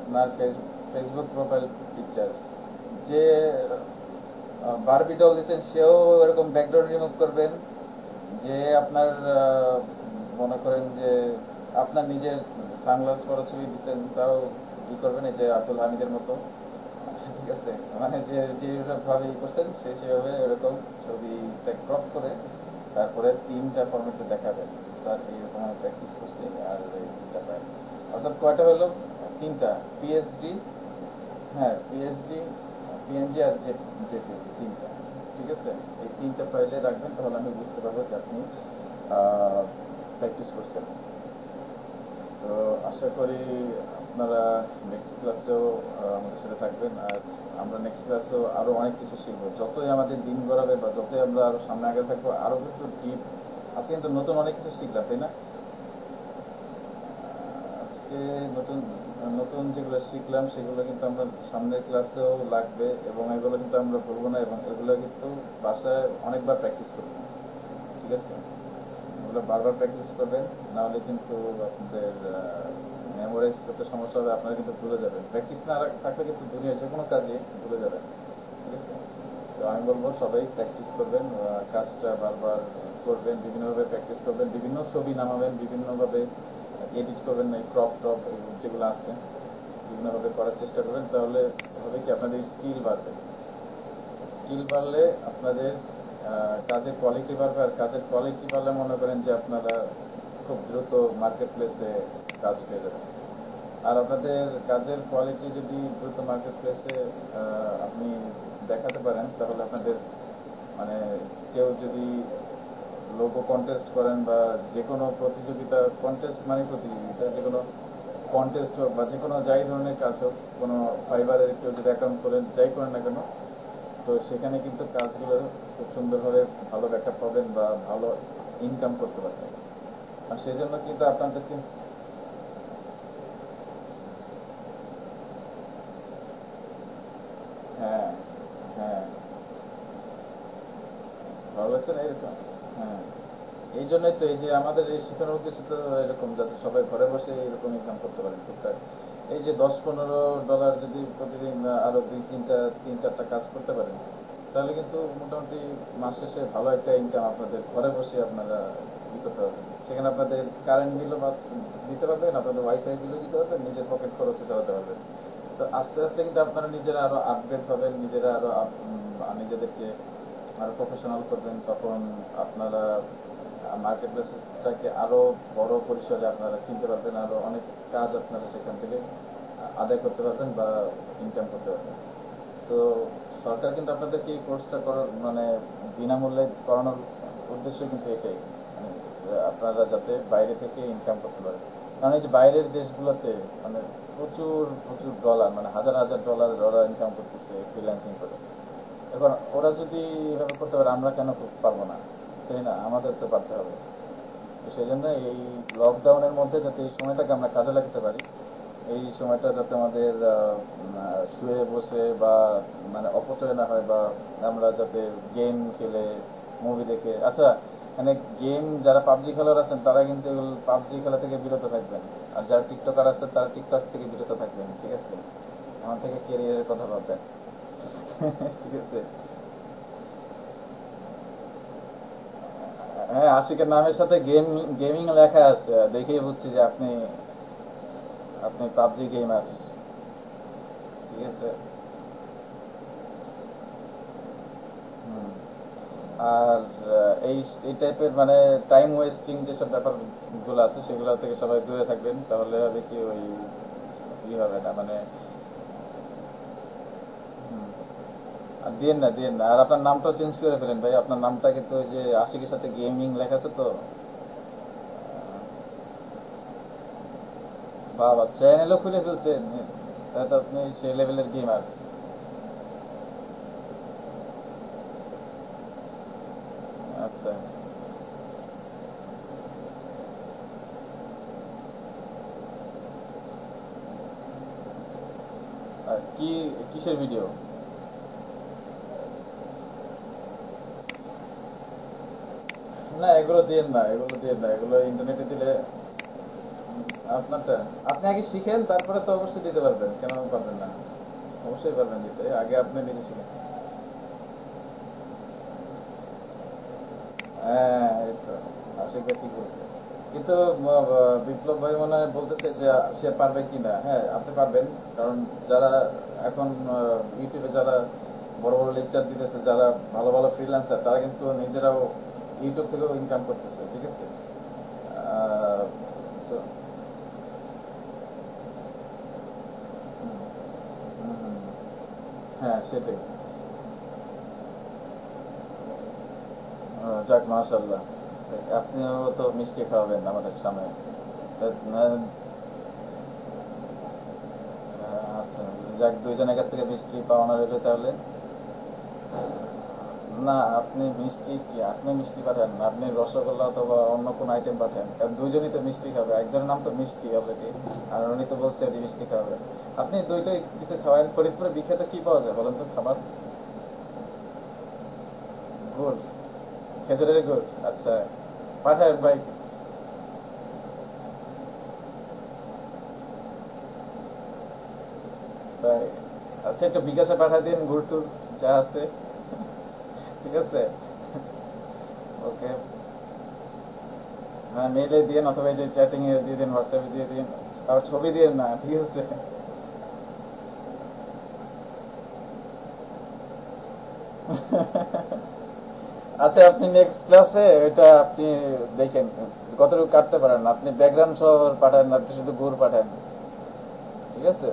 আপনার ফেসবুক প্রোফাইল পিকচার, যে বারবি ডল দিচ্ছেন সেও এরকম ব্যাকগ্রাউন্ড রিমুভ করবেন, যে আপনার মনে করেন যে আপনার নিজের সানগ্লাস পরা ছবি দিচ্ছেন তাও ই করবেন, এই যে আব্দুল হামিদের মতো, ঠিক আছে, মানে যে যেভাবে ই করছেন সে সেভাবে এরকম ছবিটা ক্রপ করে তারপরে 3টা ফরম্যাটে দেখাবেন, স্যার এইরকম আমি প্র্যাকটিস করছি আর এই 3টা পাই, অর্থাৎ কয়টা হলো, 3টা, পিএইচডি, হ্যাঁ পিএইচডি, পিএনজি আর জেপি, 3টা, ঠিক আছে, এই 3টা ফাইলে রাখবেন, তাহলে আমি বুঝতে পারবো যে আপনি প্র্যাকটিস করছেন। তো আশা করি আপনারা নেক্সট ক্লাসেও আমাদের সাথে থাকবেন, আর আমরা নেক্সট ক্লাসেও আরও অনেক কিছু শিখবো, যতই আমাদের দিন গড়াবে বা যতই আমরা আরও সামনে আগে থাকবো আরও কিন্তু ডিপ আজকে কিন্তু নতুন অনেক কিছু শিখলাম, তাই না? আজকে নতুন নতুন যেগুলো শিখলাম সেগুলো কিন্তু আমরা সামনের ক্লাসেও লাগবে, এবং এগুলো কিন্তু আমরা ভুলবো না, এবং এগুলো কিন্তু বাসায় অনেকবার প্র্যাকটিস করবো, ঠিক আছে, এগুলো বারবার প্র্যাকটিস করবেন, নাহলে কিন্তু আপনাদের মেমোরাইজ করতে সমস্যা হবে, আপনারা কিন্তু ভুলে যাবেন, প্র্যাকটিস না থাকলে কিন্তু দুনিয়ার যে কোনো কাজে ভুলে যাবেন, ঠিক আছে। তো আমি বলবো সবাই প্র্যাকটিস করবেন, কাজটা বারবার করবেন, বিভিন্নভাবে প্র্যাকটিস করবেন, বিভিন্ন ছবি নামাবেন, বিভিন্নভাবে এডিট করবেন, এই ক্রপ টপ যেগুলো আছে বিভিন্নভাবে করার চেষ্টা করবেন, তাহলে হবে কি আপনাদের স্কিল বাড়বে, স্কিল বাড়লে আপনাদের কাজের কোয়ালিটি বাড়বে, আর কাজের কোয়ালিটি বাড়লে মনে করেন যে আপনারা খুব দ্রুত মার্কেট প্লেসে কাজ পেয়ে যাবেন, আর আপনাদের কাজের কোয়ালিটি যদি দ্রুত মার্কেট প্লেসে আপনি দেখাতে পারেন, তাহলে আপনাদের মানে কেউ যদি লোগো কন্টেস্ট করেন বা যে কোনো প্রতিযোগিতা, কন্টেস্ট মানে প্রতিযোগিতা, যে কোনো কন্টেস্ট হোক বা যে কোনো যাই ধরনের কাজ হোক, কোনো ফাইবারের কেউ যদি অ্যাকাউন্ট করেন, যাই করেন না কেন, তো সেখানে কিন্তু কাজগুলো খুব সুন্দরভাবে ভালো ব্যাকআপ পাবেন বা ভালো ইনকাম করতে পারবেন, আর সেই জন্য কিন্তু আপনাদেরকে, হ্যাঁ হ্যাঁ ভালো লাগছে না এরকম, হ্যাঁ এই জন্যই তো এই যে আমাদের এই শিক্ষার উদ্দেশ্য তো এরকম, যাতে সবাই ঘরে বসে এরকম ইনকাম করতে পারেন টুকটাক, এই যে $10-15 যদি প্রতিদিন আরো 2-3-4টা কাজ করতে পারেন, তাহলে কিন্তু মোটামুটি মাস শেষে ভালো একটা ইনকাম আপনাদের ঘরে বসে আপনারা ই করতে পারবেন, সেখানে আপনাদের কারেন্ট বিলও দিতে পারবেন, আপনাদের ওয়াইফাই বিলও দিতে পারবেন, নিজের পকেট খরচও চালাতে পারবেন। তো আস্তে আস্তে কিন্তু আপনারা নিজেরা আরো আপগ্রেড হবেন, নিজেরা আরো নিজেদেরকে আরো প্রফেশনাল করবেন, তখন আপনারা মার্কেট প্লেসটাকে আরো বড় পরিসরে আপনারা চিনতে পারবেন, আরো অনেক কাজ আপনারা সেখান থেকে আদায় করতে পারবেন বা ইনকাম করতে পারবেন। তো সরকার কিন্তু আপনাদেরকে এই কোর্সটা করার মানে বিনামূল্যে করানোর উদ্দেশ্য কিন্তু এটাই, মানে আপনারা যাতে বাইরে থেকে ইনকাম করতে পারেন, কারণ এই যে বাইরের দেশগুলোতে মানে প্রচুর প্রচুর ডলার, মানে হাজার হাজার ডলার ওরা ইনকাম করতেছে ফ্রিল্যান্সিং করে, এখন ওরা যদি এভাবে করতে পারে আমরা কেন পারবো না, তাই না, আমাদের তো পারতে হবে। তো সেই জন্য এই লকডাউনের মধ্যে যাতে এই সময়টাকে আমরা কাজে লাগাতে পারি, এই সময়টা যাতে আমাদের শুয়ে বসে বা মানে অপচয় না হয়, বা আমরা যাতে গেম খেলে, মুভি দেখে, আচ্ছা মানে গেম যারা পাবজি খেলার আছেন তারা কিন্তু পাবজি খেলা থেকে বিরত থাকবেন, আর যারা টিকটকার আছে তারা টিকটক থেকে বিরত থাকবেন, ঠিক আছে, আমার থেকে কেরিয়ারের কথা ভাববেন। ঠিক আছে, হ্যাঁ আশিকের নামের সাথে গেমিং লেখা আছে, দেখেই বুঝছি যে আপনি আপনি পাবজি গেমার, ঠিক আছে। হুম। আর এই এই টাইপের মানে টাইম ওয়েস্টিং যেসব ব্যাপারগুলো আছে সেগুলো থেকে সবাই দূরে থাকবেন, তাহলে হবে কি ওই ই হবে না মানে, হুম, আর দিয়েন না, আর আপনার নামটাও চেঞ্জ করে ফেলেন ভাই, আপনার নামটা কিন্তু ওই যে আশিকের সাথে গেমিং লেখা আছে তো, বাবা চ্যানেলও খুলে ফেলছেন, তাহলে তো আপনি সেই লেভেলের গেমার। আচ্ছা, আর কি কিসের ভিডিও? না এগুলো দিয়েন না, এগুলো দিয়েন না, এগুলো ইন্টারনেটে দিলে আপনারটা আপনি আগে শিখেন, তারপরে তো অবশ্যই দিতে পারবেন, কেন পারবেন না? অবশ্যই পারবেন দিতে, আগে আপনি নিজে শিখেন। হ্যাঁ, এই তো আশিক ভাই ঠিক বলছে। কিন্তু বিপ্লব ভাই মনে হয় বলতেছে যে সে পারবে কিনা। হ্যাঁ, আপনি পারবেন, কারণ যারা এখন ইউটিউবে যারা বড় বড় লেকচার দিতেছে, যারা ভালো ভালো ফ্রিল্যান্সার, তারা কিন্তু নিজেরাও ইউটিউব থেকেও ইনকাম করতেছে, ঠিক আছে? আহ, তো হুম, হুম, হুম, হ্যাঁ সেটাই। যাক মাশাল্লাহ, আপনিও তো মিষ্টি খাওয়াবেন আমাদের সামনে। আচ্ছা, যাক দুইজনের কাছ থেকে মিষ্টি পাওনা রইল তাহলে। না, আপনি মিষ্টি কি, আপনি মিষ্টি পাঠান না, আপনি রসগোল্লা অথবা অন্য কোনো আইটেম পাঠান, কারণ দুইজনই তো মিষ্টি খাবে, একজনের নাম তো মিষ্টি অলরেডি, আর উনি তো বলছে যে মিষ্টি খাবে। আপনি দুইটাই কিছু খাওয়ান। ফরিদপুরে বিখ্যাত কি পাওয়া যায় বলেন তো খাবার? গুড়, খেজুরের গুড়, আচ্ছা পাঠান ভাই। তাই, আচ্ছা একটু বিকাশে পাঠা দিন গুড় টুর যা আছে, ঠিক আছে? ওকে। হ্যাঁ, মেইলে দিন অথবা এই যে চ্যাটিং এ দিয়ে দিন, হোয়াটসঅ্যাপে দিয়ে দিন, আর ছবি দিয়ে না, ঠিক আছে? আচ্ছা, আপনি নেক্সট ক্লাসে এটা আপনি দেখেন কতটুকু কাটতে পারেন। আপনি ব্যাকগ্রাউন্ড সহ পাঠান, আপনি শুধু গুড় পাঠান, ঠিক আছে?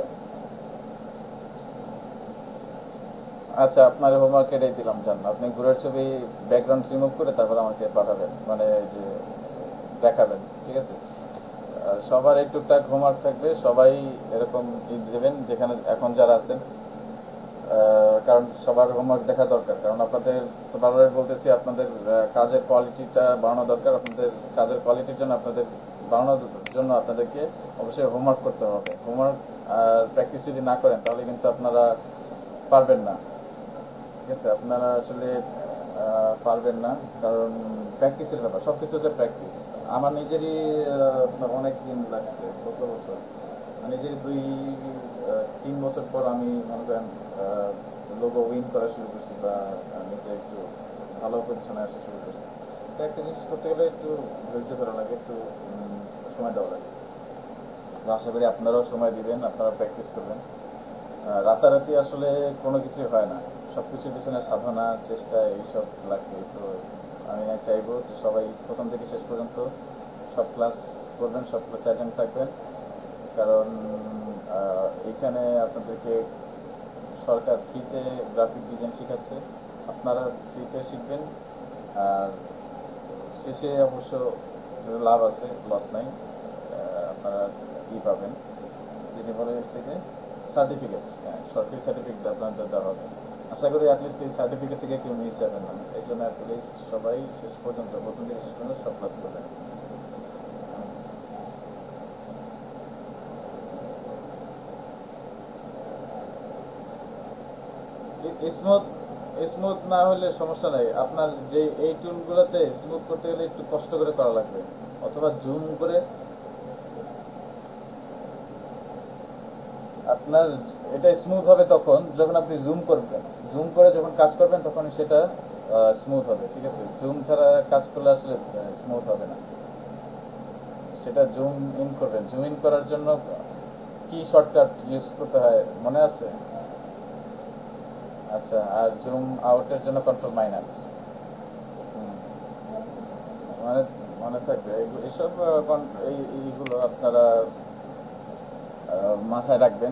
আচ্ছা, আপনার হোমওয়ার্ক এটাই দিলাম, জান আপনি গুড়ের ছবি ব্যাকগ্রাউন্ড রিমুভ করে তারপর আমাকে পাঠাবেন, মানে এই যে দেখাবেন, ঠিক আছে? আর সবার এই টুকটাক হোমওয়ার্ক থাকবে, সবাই এরকম দেবেন যেখানে এখন যারা আছেন। কারণ সবার হোমওয়ার্ক দেখা দরকার, কারণ আপনাদের তো বারবার বলতেছি, আপনাদের কাজের কোয়ালিটিটা বাড়ানো দরকার। আপনাদের কাজের কোয়ালিটির জন্য, আপনাদের বাড়ানোর জন্য আপনাদেরকে অবশ্যই হোমওয়ার্ক করতে হবে। হোমওয়ার্ক আর প্র্যাকটিস যদি না করেন তাহলে কিন্তু আপনারা পারবেন না, ঠিক আছে? আপনারা আসলে পারবেন না, কারণ প্র্যাকটিসের ব্যাপার, সব কিছু হচ্ছে প্র্যাকটিস। আমার নিজেরই আপনার অনেক দিন লাগছে, কত বছর, নিজেরই 3 বছর পর আমি মনে করেন লোগো উইন করা শুরু করছি, বা নিজে একটু ভালো পজিশনে আসা শুরু করছি। তো একটা জিনিস করতে গেলে একটু ধৈর্য ধরা লাগে, একটু সময় দেওয়া লাগে। তো আশা করি আপনারাও সময় দিবেন, আপনারা প্র্যাকটিস করবেন। রাতারাতি আসলে কোনো কিছু হয় না, সব কিছুর পিছনে সাধনা, চেষ্টা এইসব লাগবে। তো আমি চাইবো যে সবাই প্রথম থেকে শেষ পর্যন্ত সব ক্লাস করবেন, সব ক্লাসে অ্যাটেন্ড থাকবেন, কারণ এখানে আপনাদেরকে সরকার ফ্রিতে গ্রাফিক ডিজাইন শেখাচ্ছে, আপনারা ফ্রিতে শিখবেন। আর শেষে অবশ্য লাভ আছে, লস নাই। আপনারা ই পাবেন, যিনি বলে থেকে সার্টিফিকেট, হ্যাঁ সরকারি সার্টিফিকেট আপনাদের দেওয়া হবে। আশা করি অ্যাটলিস্ট এই সার্টিফিকেট থেকে কেউ মিস যাবেন না, এই জন্য অ্যাটলিস্ট সবাই শেষ পর্যন্ত, প্রথম থেকে শেষ পর্যন্ত সব ক্লাস করবেন। স্মুথ, স্মুথ না হলে সমস্যা নাই, আপনার যে এই টুলগুলোতে স্মুথ করতে গেলে একটু কষ্ট করে করা লাগবে, অথবা জুম করে আপনার এটা স্মুথ হবে তখন যখন আপনি জুম করবেন। জুম করে যখন কাজ করবেন তখন সেটা স্মুথ হবে, ঠিক আছে? জুম ছাড়া কাজ করলে আসলে স্মুথ হবে না। সেটা জুম ইন করবেন, জুম ইন করার জন্য কি শর্টকাট ইউজ করতে হয় মনে আছে? আচ্ছা, আর জুম আউটের জন্য কন্ট্রোল মাইনাস। মানে মনে থাকবে এইসব এইগুলো আপনারা মাথায় রাখবেন।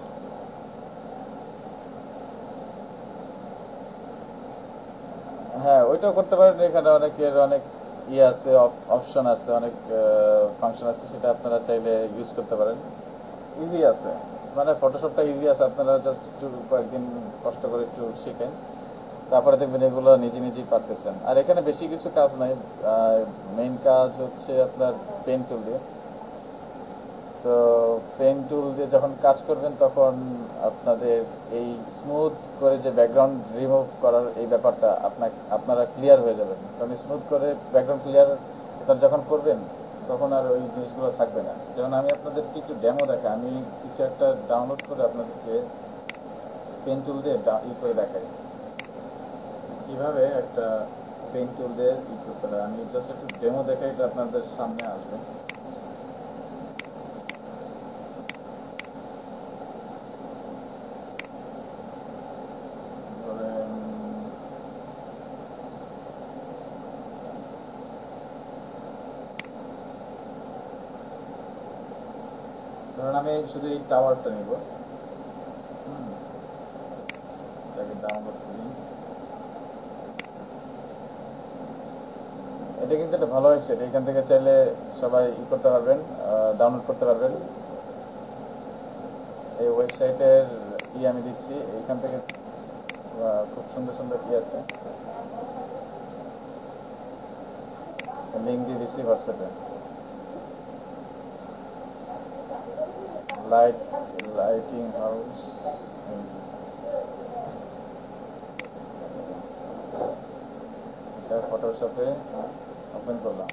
হ্যাঁ, ওইটাও করতে পারেন, এখানে অনেকের অনেক ইয়ে আছে, অপশন আছে, অনেক ফাংশন আছে, সেটা আপনারা চাইলে ইউজ করতে পারেন। ইজি আছে, মানে ফটোশপটা ইজি আছে, আপনারা জাস্ট একটু কয়েকদিন কষ্ট করে একটু শিখেন, তারপরে দেখবেন এগুলো নিজে নিজেই পারতেছেন। আর এখানে বেশি কিছু কাজ নাই, মেইন কাজ হচ্ছে আপনার পেন টুল দিয়ে। তো পেন টুল দিয়ে যখন কাজ করবেন তখন আপনাদের এই স্মুথ করে যে ব্যাকগ্রাউন্ড রিমুভ করার এই ব্যাপারটা আপনারা ক্লিয়ার হয়ে যাবেন, কারণ স্মুথ করে ব্যাকগ্রাউন্ড ক্লিয়ার আপনারা যখন করবেন তখন আর ওই জিনিসগুলো থাকবে না। যেমন আমি আপনাদেরকে একটু ডেমো দেখাই, আমি কিছু একটা ডাউনলোড করে আপনাদেরকে পেন টুল দিয়ে করে দেখাই কীভাবে একটা পেন টুল দিয়ে করতে হয়। আমি জাস্ট একটু ডেমো দেখাই, এটা আপনাদের সামনে আসবে। ধরেন ধরেন আমি শুধু এই টাওয়ারটা নিব, এটাকে ডাউনলোড করি। এটা কিন্তু একটা ভালো ওয়েবসাইট, এখান থেকে চাইলে সবাই করতে পারবেন, ডাউনলোড করতে পারবেন। এই ওয়েবসাইটের আমি দিচ্ছি, এইখান থেকে খুব সুন্দর সুন্দর আছে, লিঙ্ক দিয়ে দিচ্ছি হোয়াটসঅ্যাপে। লাইটিং হাউস, এটা ফটোশপে ওপেন করলাম,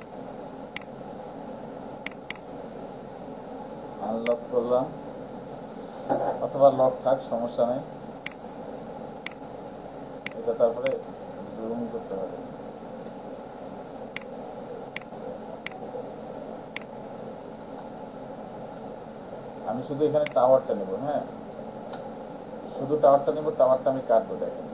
আনলক করলাম, অথবা লক থাক সমস্যা নেই। এটা তারপরে জুম করতে হবে। আমি শুধু এখানে টাওয়ারটা নেব, হ্যাঁ শুধু টাওয়ারটা নেব, টাওয়ারটা আমি কাটবো। দেখেন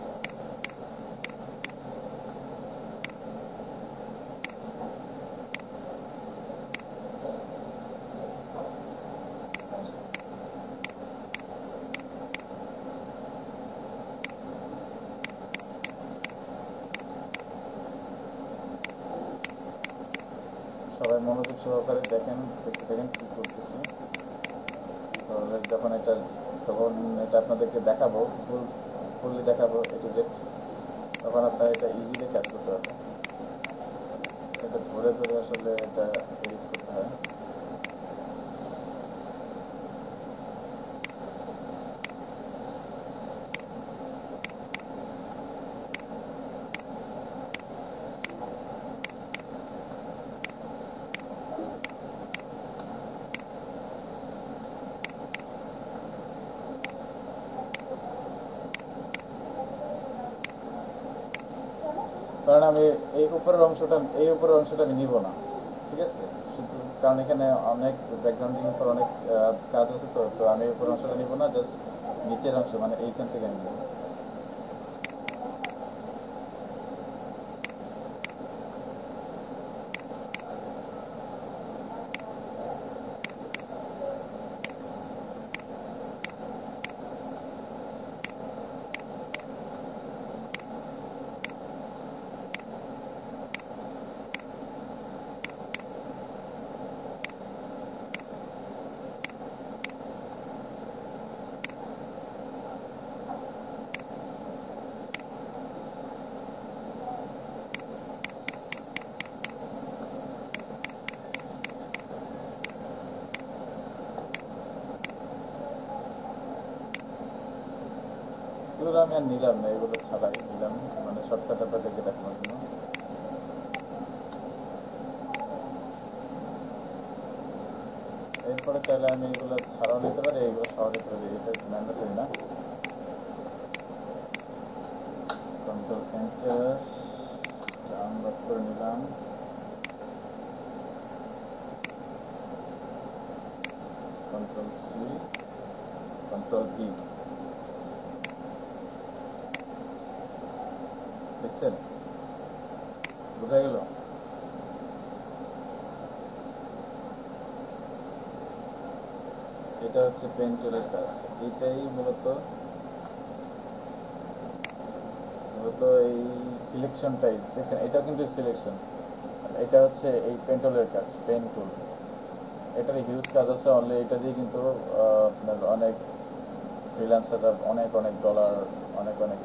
সবাই মনোযোগ সহকারে দেখেন, দেখতে দেখেন কী করতেছি। তাহলে তখন এটা আপনাদেরকে দেখাবো, ফুললি দেখাবো এ টু জেড, তখন আপনারা এটা ইজিলি কাজ করতে পারবেন। এটা ধরে ধরে আসলে এটা এডিট করতে হয়। কারণ আমি এই উপরের অংশটা আমি নিব না, ঠিক আছে? শুধু কারণ এখানে অনেক ব্যাকগ্রাউন্ডিং এর পর অনেক কাজ আছে, তো তো আমি উপরের অংশটা নিব না, জাস্ট নিচের অংশ মানে এইখান থেকে আমি নেব। এগুলো আমি আর নিলাম না, এগুলো ছাড়াই নিলাম, মানে শর্টকাট আপনাদেরকে দেখানোর জন্য। এরপরে চাইলে আমি এগুলো ছাড়াও নিতে পারি, এগুলো সহজে করে দিই, এটা ম্যান্ডেটরি না। কন্ট্রোল এন্টার, ডাউনলোড করে নিলাম, কন্ট্রোল সি, কন্ট্রোল ভি, দেখছেন? বোঝা গেল? এটা হচ্ছে পেন টুলের কাজ। এইটাই মূলত এই সিলেকশনটাই দেখছেন, এটাও কিন্তু সিলেকশন। এটা হচ্ছে এই পেন টুলের কাজ, পেন টুল। এটার হিউজ কাজ আছে, অনলি এটা দিয়ে কিন্তু আপনার অনেক ফ্রিল্যান্সাররা অনেক অনেক ডলার, অনেক অনেক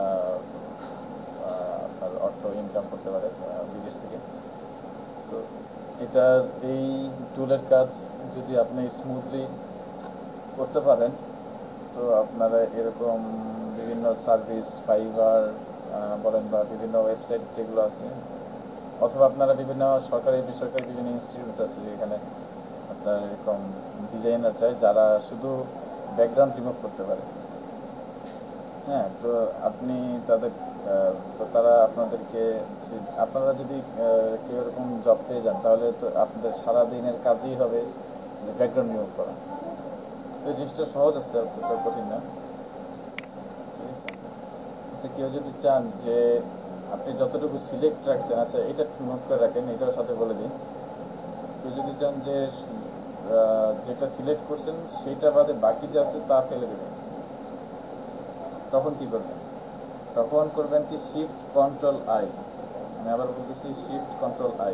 আপনার অর্থ ইনকাম করতে পারে বিদেশ থেকে। তো এটার এই টুলের কাজ যদি আপনি স্মুথলি করতে পারেন, তো আপনারা এরকম বিভিন্ন সার্ভিস, ফাইবার বলেন বা বিভিন্ন ওয়েবসাইট যেগুলো আছে, অথবা আপনারা বিভিন্ন সরকারি বেসরকারি বিভিন্ন ইনস্টিটিউট আছে যেখানে আপনার এরকম ডিজাইনার চাই যারা শুধু ব্যাকগ্রাউন্ড রিমুভ করতে পারে। হ্যাঁ, তো আপনি তাদের তো তারা আপনাদেরকে, আপনারা যদি কেউ এরকম জব পেয়ে যান তাহলে তো আপনাদের সারাদিনের কাজই হবে ব্যাকগ্রাউন্ড রিমুভ করা। তো এই জিনিসটা সহজ আছে, অতটা কঠিন না। ঠিক আছে, আচ্ছা কেউ যদি চান যে আপনি যতটুকু সিলেক্ট রাখছেন, আচ্ছা এটা একটু নোট করে রাখেন, এটাও সাথে বলে দিন। কেউ যদি চান যে যেটা সিলেক্ট করছেন সেটা বাদে বাকি যে আছে তা ফেলে দেবেন, তখন কি করবেন? তখন করবেন কি শিফট কন্ট্রোল আই। আমি আবার বলতেছি শিফট কন্ট্রোল আই।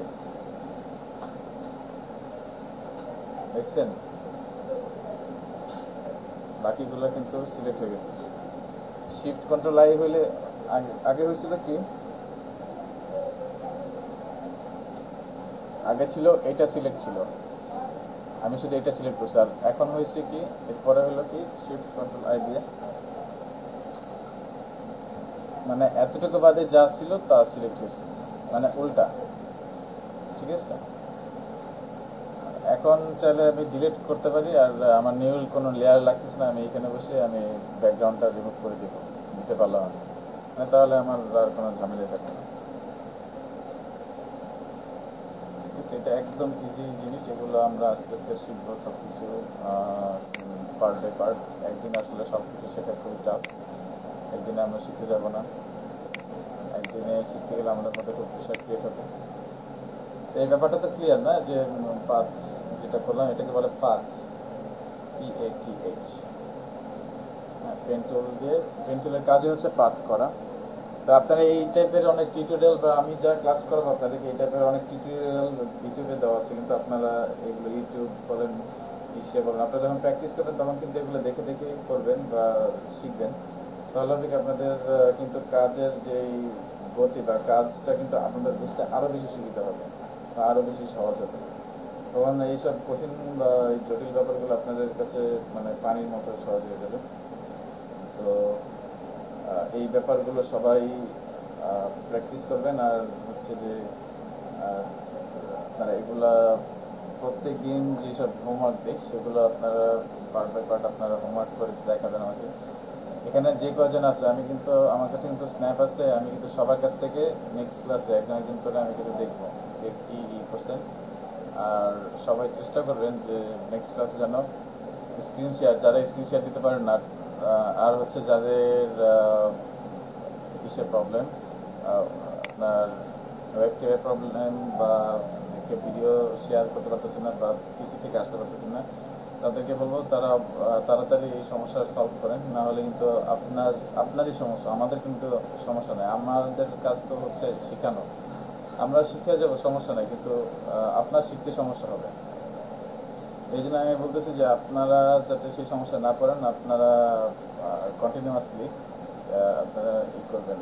দেখছেন বাকিগুলো কিন্তু সিলেক্ট হয়ে গেছে। শিফট কন্ট্রোল আই হইলে আগে হয়েছিল কি, আগে ছিল এটা সিলেক্ট ছিল, আমি শুধু এটা সিলেক্ট করছি। আর এখন হয়েছে কি, এরপরে হলো কি শিফট কন্ট্রোল আই দিয়ে মানে এতটুকু বাদে যা ছিল তা সিলেক্ট হয়েছে, মানে উল্টা। ঠিক আছে, এখন চাইলে আমি ডিলিট করতে পারি, আর আমার নিউ কোনো লেয়ার লাগতেছে না, আমি এখানে বসে আমি ব্যাকগ্রাউন্ডটা রিমুভ করে দিতে পারলাম আমি, মানে তাহলে আমার আর কোনো ঝামেলা থাকবে না। ঠিক আছে, এটা একদম ইজি জিনিস, এগুলো আমরা আস্তে আস্তে শিখবো সব কিছু পার্ট বাই পার্ট। একদিন আসলে সব কিছু শেখা খুবই টাফ, একদিনে আমরা শিখতে যাব না, একদিনে শিখতে গেলে আমাদের মধ্যে খুব প্রেশার ক্রিয়েট হবে। এই ব্যাপারটা তো ক্লিয়ার না যে পাথ যেটা করলাম এটাকে বলে পাথ, PATH। হ্যাঁ, পেন টুল দিয়ে, পেন টুলের কাজই হচ্ছে পাথ করা। তো আপনারা এই টাইপের অনেক টিউটোরিয়াল, বা আমি যা ক্লাস করাবো আপনাদেরকে এই টাইপের অনেক টিউটোরিয়াল ইউটিউবে দেওয়া আছে, কিন্তু আপনারা এগুলো ইউটিউব বলেন ইসে বলেন, আপনারা যখন প্র্যাকটিস করবেন তখন কিন্তু এগুলো দেখে দেখে করবেন বা শিখবেন। তাহলে হবে কি আপনাদের কিন্তু কাজের যেই গতি বা কাজটা কিন্তু আপনাদের বুঝতে আরও বেশি সুবিধা হবে বা আরও বেশি সহজ হবে। তখন এইসব কঠিন বা এই জটিল ব্যাপারগুলো আপনাদের কাছে মানে পানির মতো সহজ হয়ে যাবে। তো এই ব্যাপারগুলো সবাই প্র্যাকটিস করবেন। আর হচ্ছে যে আপনারা এগুলা প্রত্যেক দিন যেসব হোমওয়ার্ক দিই সেগুলো আপনারা পার্ট বাই পার্ট আপনারা হোমওয়ার্ক করে দেখাবেন আমাকে। এখানে যে কজন আছে, আমি কিন্তু আমার কাছে কিন্তু স্ন্যাপ আছে, আমি কিন্তু সবার কাছ থেকে নেক্সট ক্লাসে একজন একজন করে আমি কিন্তু দেখবো কি করছেন। আর সবাই চেষ্টা করবেন যে নেক্সট ক্লাসে যেন স্ক্রিন শেয়ার, যারা স্ক্রিন শেয়ার দিতে পারেন না, আর হচ্ছে যাদের ইসে প্রবলেম, আপনার ওয়েব প্রবলেম বা ভিডিও শেয়ার করতে পারতেছেন না বা পিসি থেকে আসতে পারতেছেন না, তাদেরকে বলবো তারা তাড়াতাড়ি এই সমস্যা সলভ করেন, না হলে কিন্তু আপনারই সমস্যা, আমাদের কিন্তু সমস্যা নেই। আমাদের কাজ তো হচ্ছে শেখানো, আমরা শিখে যাবো সমস্যা নেই, কিন্তু আপনার শিখতে সমস্যা হবে। এই জন্য আমি বলতেছি যে আপনারা যাতে সেই সমস্যা না পড়েন, আপনারা কন্টিনিউয়াসলি আপনারা ই করবেন,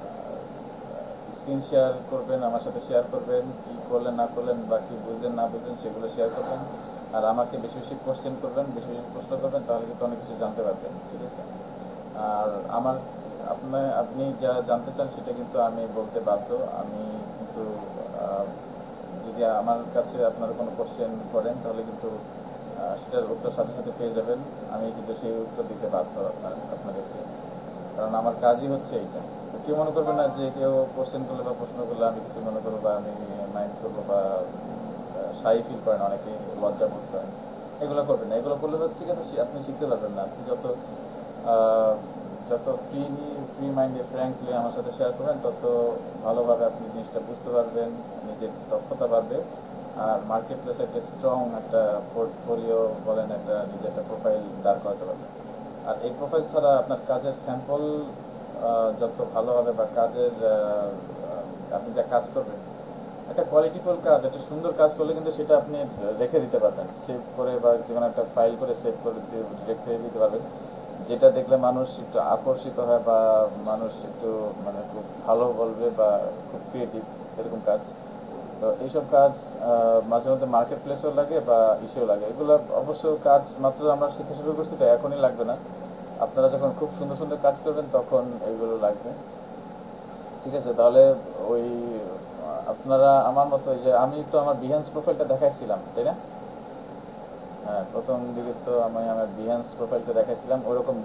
স্ক্রিন শেয়ার করবেন, আমার সাথে শেয়ার করবেন, কি করলেন না করলেন বা কি বুঝলেন না বুঝলেন সেগুলো শেয়ার করবেন। আর আমাকে বেশি বেশি কোশ্চেন করবেন, বেশি বেশি প্রশ্ন করবেন, তাহলে কিন্তু অনেক কিছু জানতে পারবেন। ঠিক আছে, আর আমার আপনি যা জানতে চান সেটা কিন্তু আমি বলতে বাধ্য। আমি কিন্তু যদি আমার কাছে আপনারা কোনো কোশ্চেন করেন তাহলে কিন্তু সেটার উত্তর সাথে সাথে পেয়ে যাবেন, আমি কিন্তু সেই উত্তর দিতে বাধ্য আপনাদেরকে, কারণ আমার কাজই হচ্ছে এইটা। তো কেউ মনে করবে না যে কেউ কোশ্চেন করলে বা প্রশ্ন করলে আমি কিছু মনে করবো বা আমি মাইন্ড করবো বা শাই ফিল করেন, অনেকে লজ্জা বোধ করেন, এগুলো করবেন না। এগুলো করলে হচ্ছে কিন্তু আপনি শিখতে পারবেন না। আপনি যত ফ্রি মাইন্ডে ফ্র্যাঙ্কলি আমার সাথে শেয়ার করবেন, তত ভালোভাবে আপনি জিনিসটা বুঝতে পারবেন, নিজের দক্ষতা বাড়বে, আর মার্কেট প্লেসে একটা স্ট্রং একটা পোর্টফোলিও বলেন, একটা নিজের একটা প্রোফাইল দাঁড় করাতে পারবেন। আর এই প্রোফাইল ছাড়া আপনার কাজের স্যাম্পল যত ভালো হবে বা কাজের আপনি যা কাজ করবেন, একটা কোয়ালিটিফুল কাজ, একটা সুন্দর কাজ করলে কিন্তু সেটা আপনি রেখে দিতে পারবেন, সেভ করে বা যেকোনো একটা ফাইল করে সেভ করে রেখে দিতে পারবেন, যেটা দেখলে মানুষ একটু আকর্ষিত হয় বা মানুষ একটু মানে খুব ভালো বলবে বা খুব ক্রিয়েটিভ এরকম কাজ। তো এইসব কাজ মাঝে মধ্যে মার্কেট প্লেসেও লাগে বা ইসেও লাগে। এগুলো অবশ্য কাজ মাত্র আমরা শিখে শুরু করছি, তো এখনই লাগবে না, আপনারা যখন খুব সুন্দর সুন্দর কাজ করবেন তখন এইগুলো লাগবে। ঠিক আছে, তাহলে ওই আপনারা আমার মতো যে আমি তো আমার বিহেন্স প্রোফাইলটা দেখাইছিলাম, তাই না? হ্যাঁ, প্রথম দিকে তো আমি আমার বিহেন্স প্রোফাইলটা দেখাইছিলাম।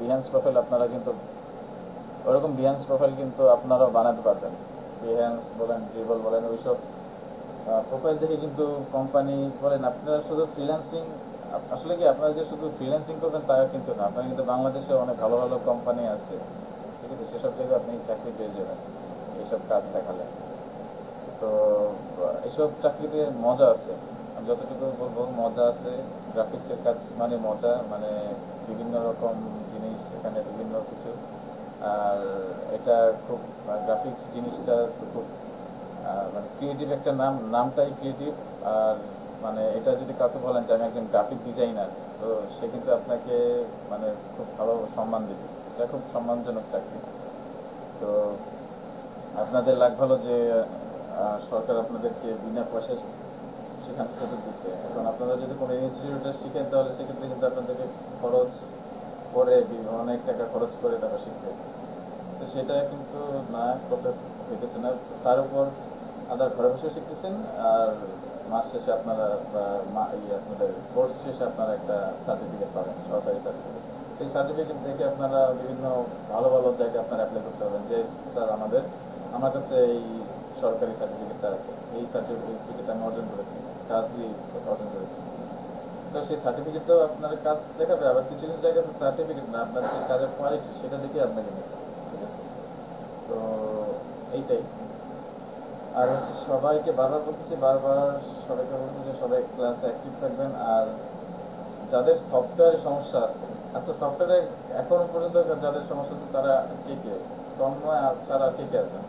ওরকম বিহেন্স প্রোফাইল কিন্তু আপনারাও বানাতে পারবেন। বিহেন্স বলেন, ড্রিবল বলেন, ওইসব প্রোফাইল দেখে কিন্তু কোম্পানি বলেন আপনারা শুধু ফ্রিল্যান্সিং, আসলে কি আপনারা যে শুধু ফ্রিল্যান্সিং করবেন তা কিন্তু না, আপনারা কিন্তু বাংলাদেশে অনেক ভালো ভালো কোম্পানি আছে, ঠিক আছে, সেসব জায়গায় আপনি চাকরি পেয়ে যাবেন এইসব কাজ দেখালে। তো এইসব চাকরিতে মজা আছে, আমি যতটুকু বলবো মজা আছে। গ্রাফিক্সের কাজ মানে মজা, মানে বিভিন্ন রকম জিনিস এখানে, বিভিন্ন কিছু। আর এটা খুব গ্রাফিক্স জিনিসটা খুব মানে ক্রিয়েটিভ একটা নামটাই ক্রিয়েটিভ। আর মানে এটা যদি কাউকে বলেন যে আমি একজন গ্রাফিক ডিজাইনার, তো সে কিন্তু আপনাকে মানে খুব ভালো সম্মান দেবে। এটা খুব সম্মানজনক চাকরি। তো আপনাদের লাগ ভালো যে সরকার আপনাদেরকে বিনা পয়সায় সেখানে সুযোগ দিচ্ছে। এখন আপনারা যদি কোনো ইনস্টিটিউটে শিখেন তাহলে সেক্ষেত্রে কিন্তু আপনাদেরকে খরচ করে অনেক টাকা খরচ করে তারা শিখবে, তো সেটা কিন্তু না করতে হইতেছে না। তার উপর আপনারা ঘরে বসে শিখতেছেন, আর মাস শেষে আপনারা বা আপনাদের কোর্স শেষে আপনারা একটা সার্টিফিকেট পাবেন, সরকারি সার্টিফিকেট। এই সার্টিফিকেট দেখে আপনারা বিভিন্ন ভালো ভালো জায়গায় আপনারা অ্যাপ্লাই করতে পারবেন যে স্যার আমার কাছে এই সরকারি সার্টিফিকেটটা আছে, এই সার্টিফিকেট আমি অর্জন করেছি, কাজই অর্জন করেছি। তো সেই সার্টিফিকেটটাও আপনার কাজ দেখাবে। আবার কিছু কিছু জায়গায় সার্টিফিকেট না, আপনার যে কাজের কোয়ালিটি সেটা দেখে আপনাকে নেবে, ঠিক আছে? তো এইটাই। আর হচ্ছে সবাইকে সবাইকে বলতেছি যে সবাই ক্লাসে অ্যাক্টিভ থাকবেন। আর যাদের সফটওয়্যারে সমস্যা আছে, আচ্ছা সফটওয়্যারে এখনো পর্যন্ত যাদের সমস্যা আছে তারা কে কে? তন্ময় আর ছাড়া কে কে আছেন?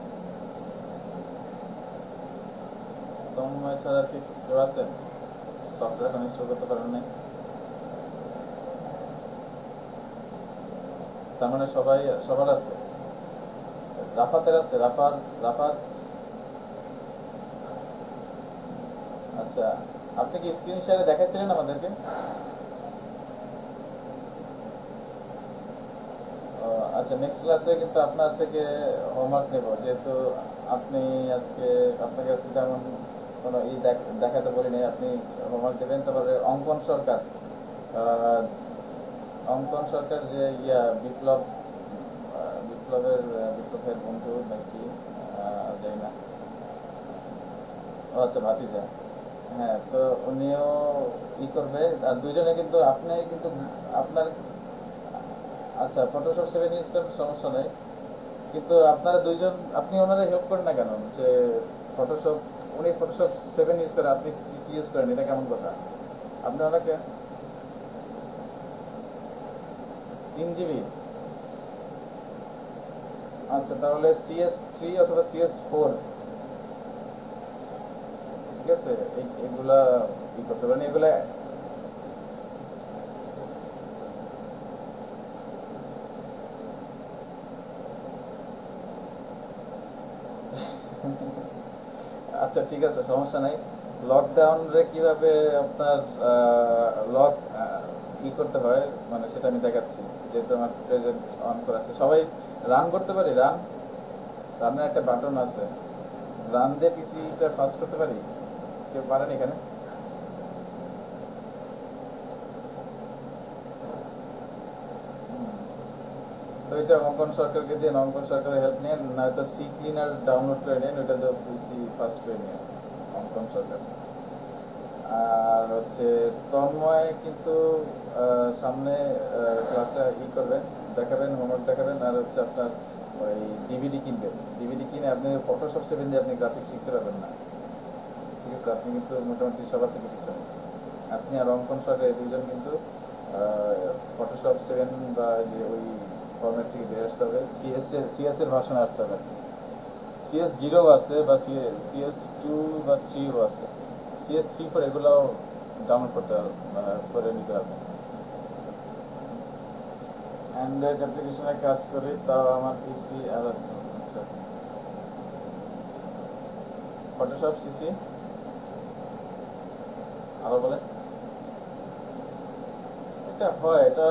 তন্ময় ছাড়া কে কেউ আছেন সফটওয়্যার এখন ইনস্টল করতে পারেন নাই? তার মানে সবার আছে। রাফাতের আছে, রাফাত। আচ্ছা, আপনি কি স্ক্রিন শেয়ারে দেখাচ্ছিলেন আমাদেরকে? আচ্ছা, নেক্সট ক্লাসে কিন্তু আপনার থেকে হোমওয়ার্ক নেব, যেহেতু আপনি আপনাকে আজকে তেমন কোনো দেখাতে বলি নাই। আপনি হোমওয়ার্ক দেবেন। তারপরে আহ, অঙ্কন সরকার যে বিপ্লবের বন্ধু নাকি, যাই না। ও আচ্ছা, ভাতিজা। হ্যাঁ, তো উনিও করবে। আর দুইজনে কিন্তু আপনি কিন্তু আপনার, আচ্ছা ফটোশপ 7 ইউজ করার সমস্যা নেই, কিন্তু আপনারা দুইজন আপনি ওনারা হেল্প করেন না কেন? যে ফটোশপ, উনি ফটোশপ 7 ইউজ করে, আপনি সিসি ইউজ করেন, এটা কেমন কথা? আপনি ওনাকে 3 GB, আচ্ছা তাহলে CS3 অথবা CS4, ঠিক আছে, এগুলা করতে পারেন এগুলা। আচ্ছা ঠিক আছে, সমস্যা নাই। লকডাউনে কিভাবে আপনার লক করতে হয় মানে সেটা আমি দেখাচ্ছি, যেহেতু আমার প্রেজেন্ট অন করা আছে। সবাই রান করতে পারি? রানের একটা বাটন আছে, রান দিয়ে পিসিটা ফাস্ট করতে পারি? কেউ পারেন এখানে? তো এটা অঙ্কন সরকারকে দিয়ে, অঙ্কন সরকারের হেল্প নেন, নয়তো সি ক্লিনার ডাউনলোড করে নেন, ওইটা তো পিসি ফাস্ট করে নেন অঙ্কন সরকার। আর হচ্ছে তন্ময় কিন্তু সামনে ক্লাসে করবেন, দেখাবেন, হোমওয়ার্ক দেখাবেন। আর হচ্ছে আপনার ওই ডিভিডি কিনবেন, ডিভিডি কিনে আপনি ফটোশপ 7 দিয়ে আপনি গ্রাফিক্স শিখতে পারবেন না, ঠিক আছে? আপনি কিন্তু মোটামুটি সবার থেকে পিছনে। আপনি আর অঙ্কন সরকার এই দুজন কিন্তু ফটোশপ 7 বা যে ওই ফরম্যাট থেকে বেরিয়ে আসতে হবে। সিএস এর ভার্সনে আসতে হবে। CS0 আছে বা CS2 বা 3ও আছে, CS3 4 এগুলোও ডাউনলোড করতে হবে, করে নিতে হবে। অ্যান্ড্রয়েড অ্যাপ্লিকেশনে কাজ করি, তাও আমার পিসি আর আছে। আচ্ছা, ফটোশপ সিসি আরো বলে এটা হয়, এটা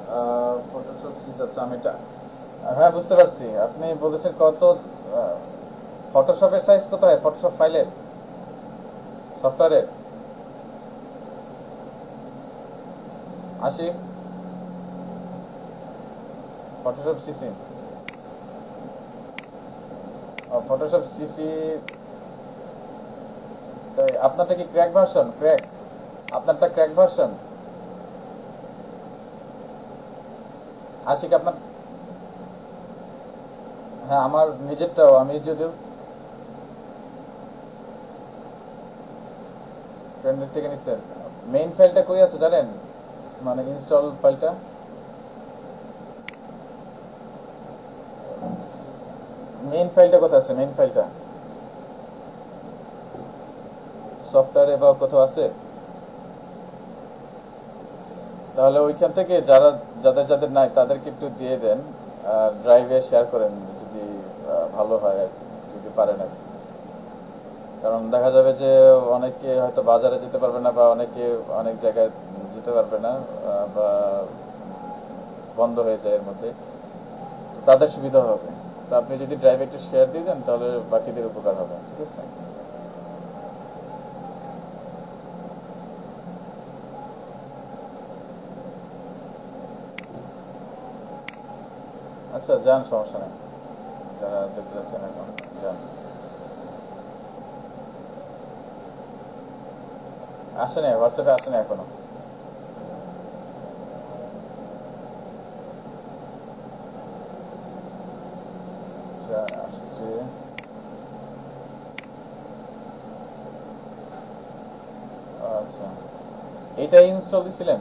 ফটোশপ সিসি। আচ্ছা আমি এটা, হ্যাঁ বুঝতে পারছি। আপনি বলতেছেন কত ফটোশপের সাইজ কত হয়? ফটোশপ ফাইলের, সফটওয়্যারের 80, ফটোশপ সিসি, ফটোশপ সিসি। তাই আপনারটা কি ক্র্যাক ভার্সন? ক্র্যাক, আপনারটা ক্র্যাক ভার্সন? আশিক আপনার? হ্যাঁ, আমার নিজেরটাও, আমি যদিও ফ্রেন্ডের থেকে নিচ্ছেন। মেইন ফাইলটা কই আছে জানেন? মানে ইনস্টল ফাইলটা, মেইন ফাইলটা কোথায় আছে? মেইন ফাইলটা সফটওয়্যারে বা কোথাও আছে? তাহলে ওইখান থেকে যাদের যাদের নাই তাদেরকে একটু দিয়ে দেন, আর ড্রাইভে শেয়ার করেন যদি ভালো হয় আর কি, যদি পারেন আর কি। কারণ দেখা যাবে যে অনেকে হয়তো বাজারে যেতে পারবে না, বা অনেকে অনেক জায়গায় যেতে পারবে না, বা বন্ধ হয়ে যায় এর মধ্যে, তো তাদের সুবিধা হবে। তো আপনি যদি ড্রাইভে একটু শেয়ার দিয়ে দেন তাহলে বাকিদের উপকার হবে, ঠিক আছে? আচ্ছা যান, সমস্যা নেই, যারা যেতে চাচ্ছেন এখন যান। আসে নাই, হোয়াটসঅ্যাপে আসে না এখনো। আচ্ছা আসছে। আচ্ছা, এইটাই ইনস্টল দিছিলেন?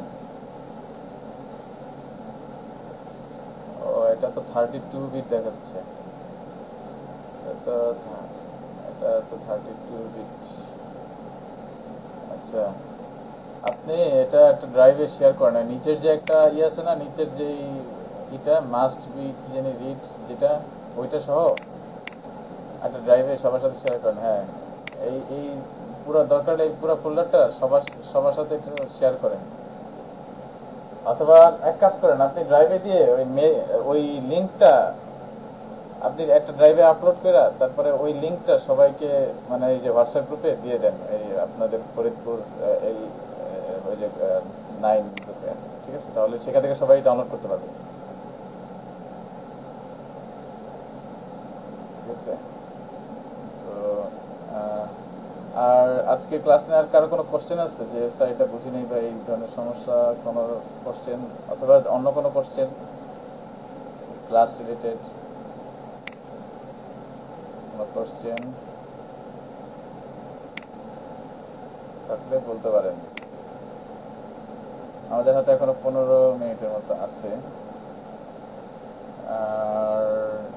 ও, এটা তো 32 বিট দেখাচ্ছে। এটা এটা তো 32 বিট। আচ্ছা, আপনি এটা একটা ড্রাইভে শেয়ার করেন, নিচের যে একটা আছে না, নিচের যে এটা মাস্ট বি কি জানি রিড, যেটা ওইটা সহ একটা ড্রাইভে সবার সাথে শেয়ার করেন। হ্যাঁ, এই পুরো দরকার, এই পুরো ফোল্ডারটা সবার সবার সাথে একটু শেয়ার করেন। অথবা এক কাজ করেন, আপনি ড্রাইভে দিয়ে ওই লিঙ্কটা আপনি একটা ড্রাইভে আপলোড করে তারপরে ওই লিঙ্কটা সবাইকে, মানে এই যে হোয়াটসঅ্যাপ গ্রুপে দিয়ে দেন, এই আপনাদের ফরিদপুর এই ওই যে 9 গ্রুপে, ঠিক আছে? তাহলে সেখান থেকে সবাই ডাউনলোড করতে পারবে, ঠিক আছে? তো আহ, আর আজকে ক্লাস নেওয়ার কারো কোনো কোশ্চেন আছে যে স্যার এটা বুঝি নেই বা এই ধরনের সমস্যা, কোনো কোশ্চেন অথবা অন্য কোনো কোশ্চেন ক্লাস রিলেটেড, কোনো কোশ্চেন থাকলে বলতে পারেন। আমাদের হাতে এখনো 15 মিনিটের মতো আছে। আর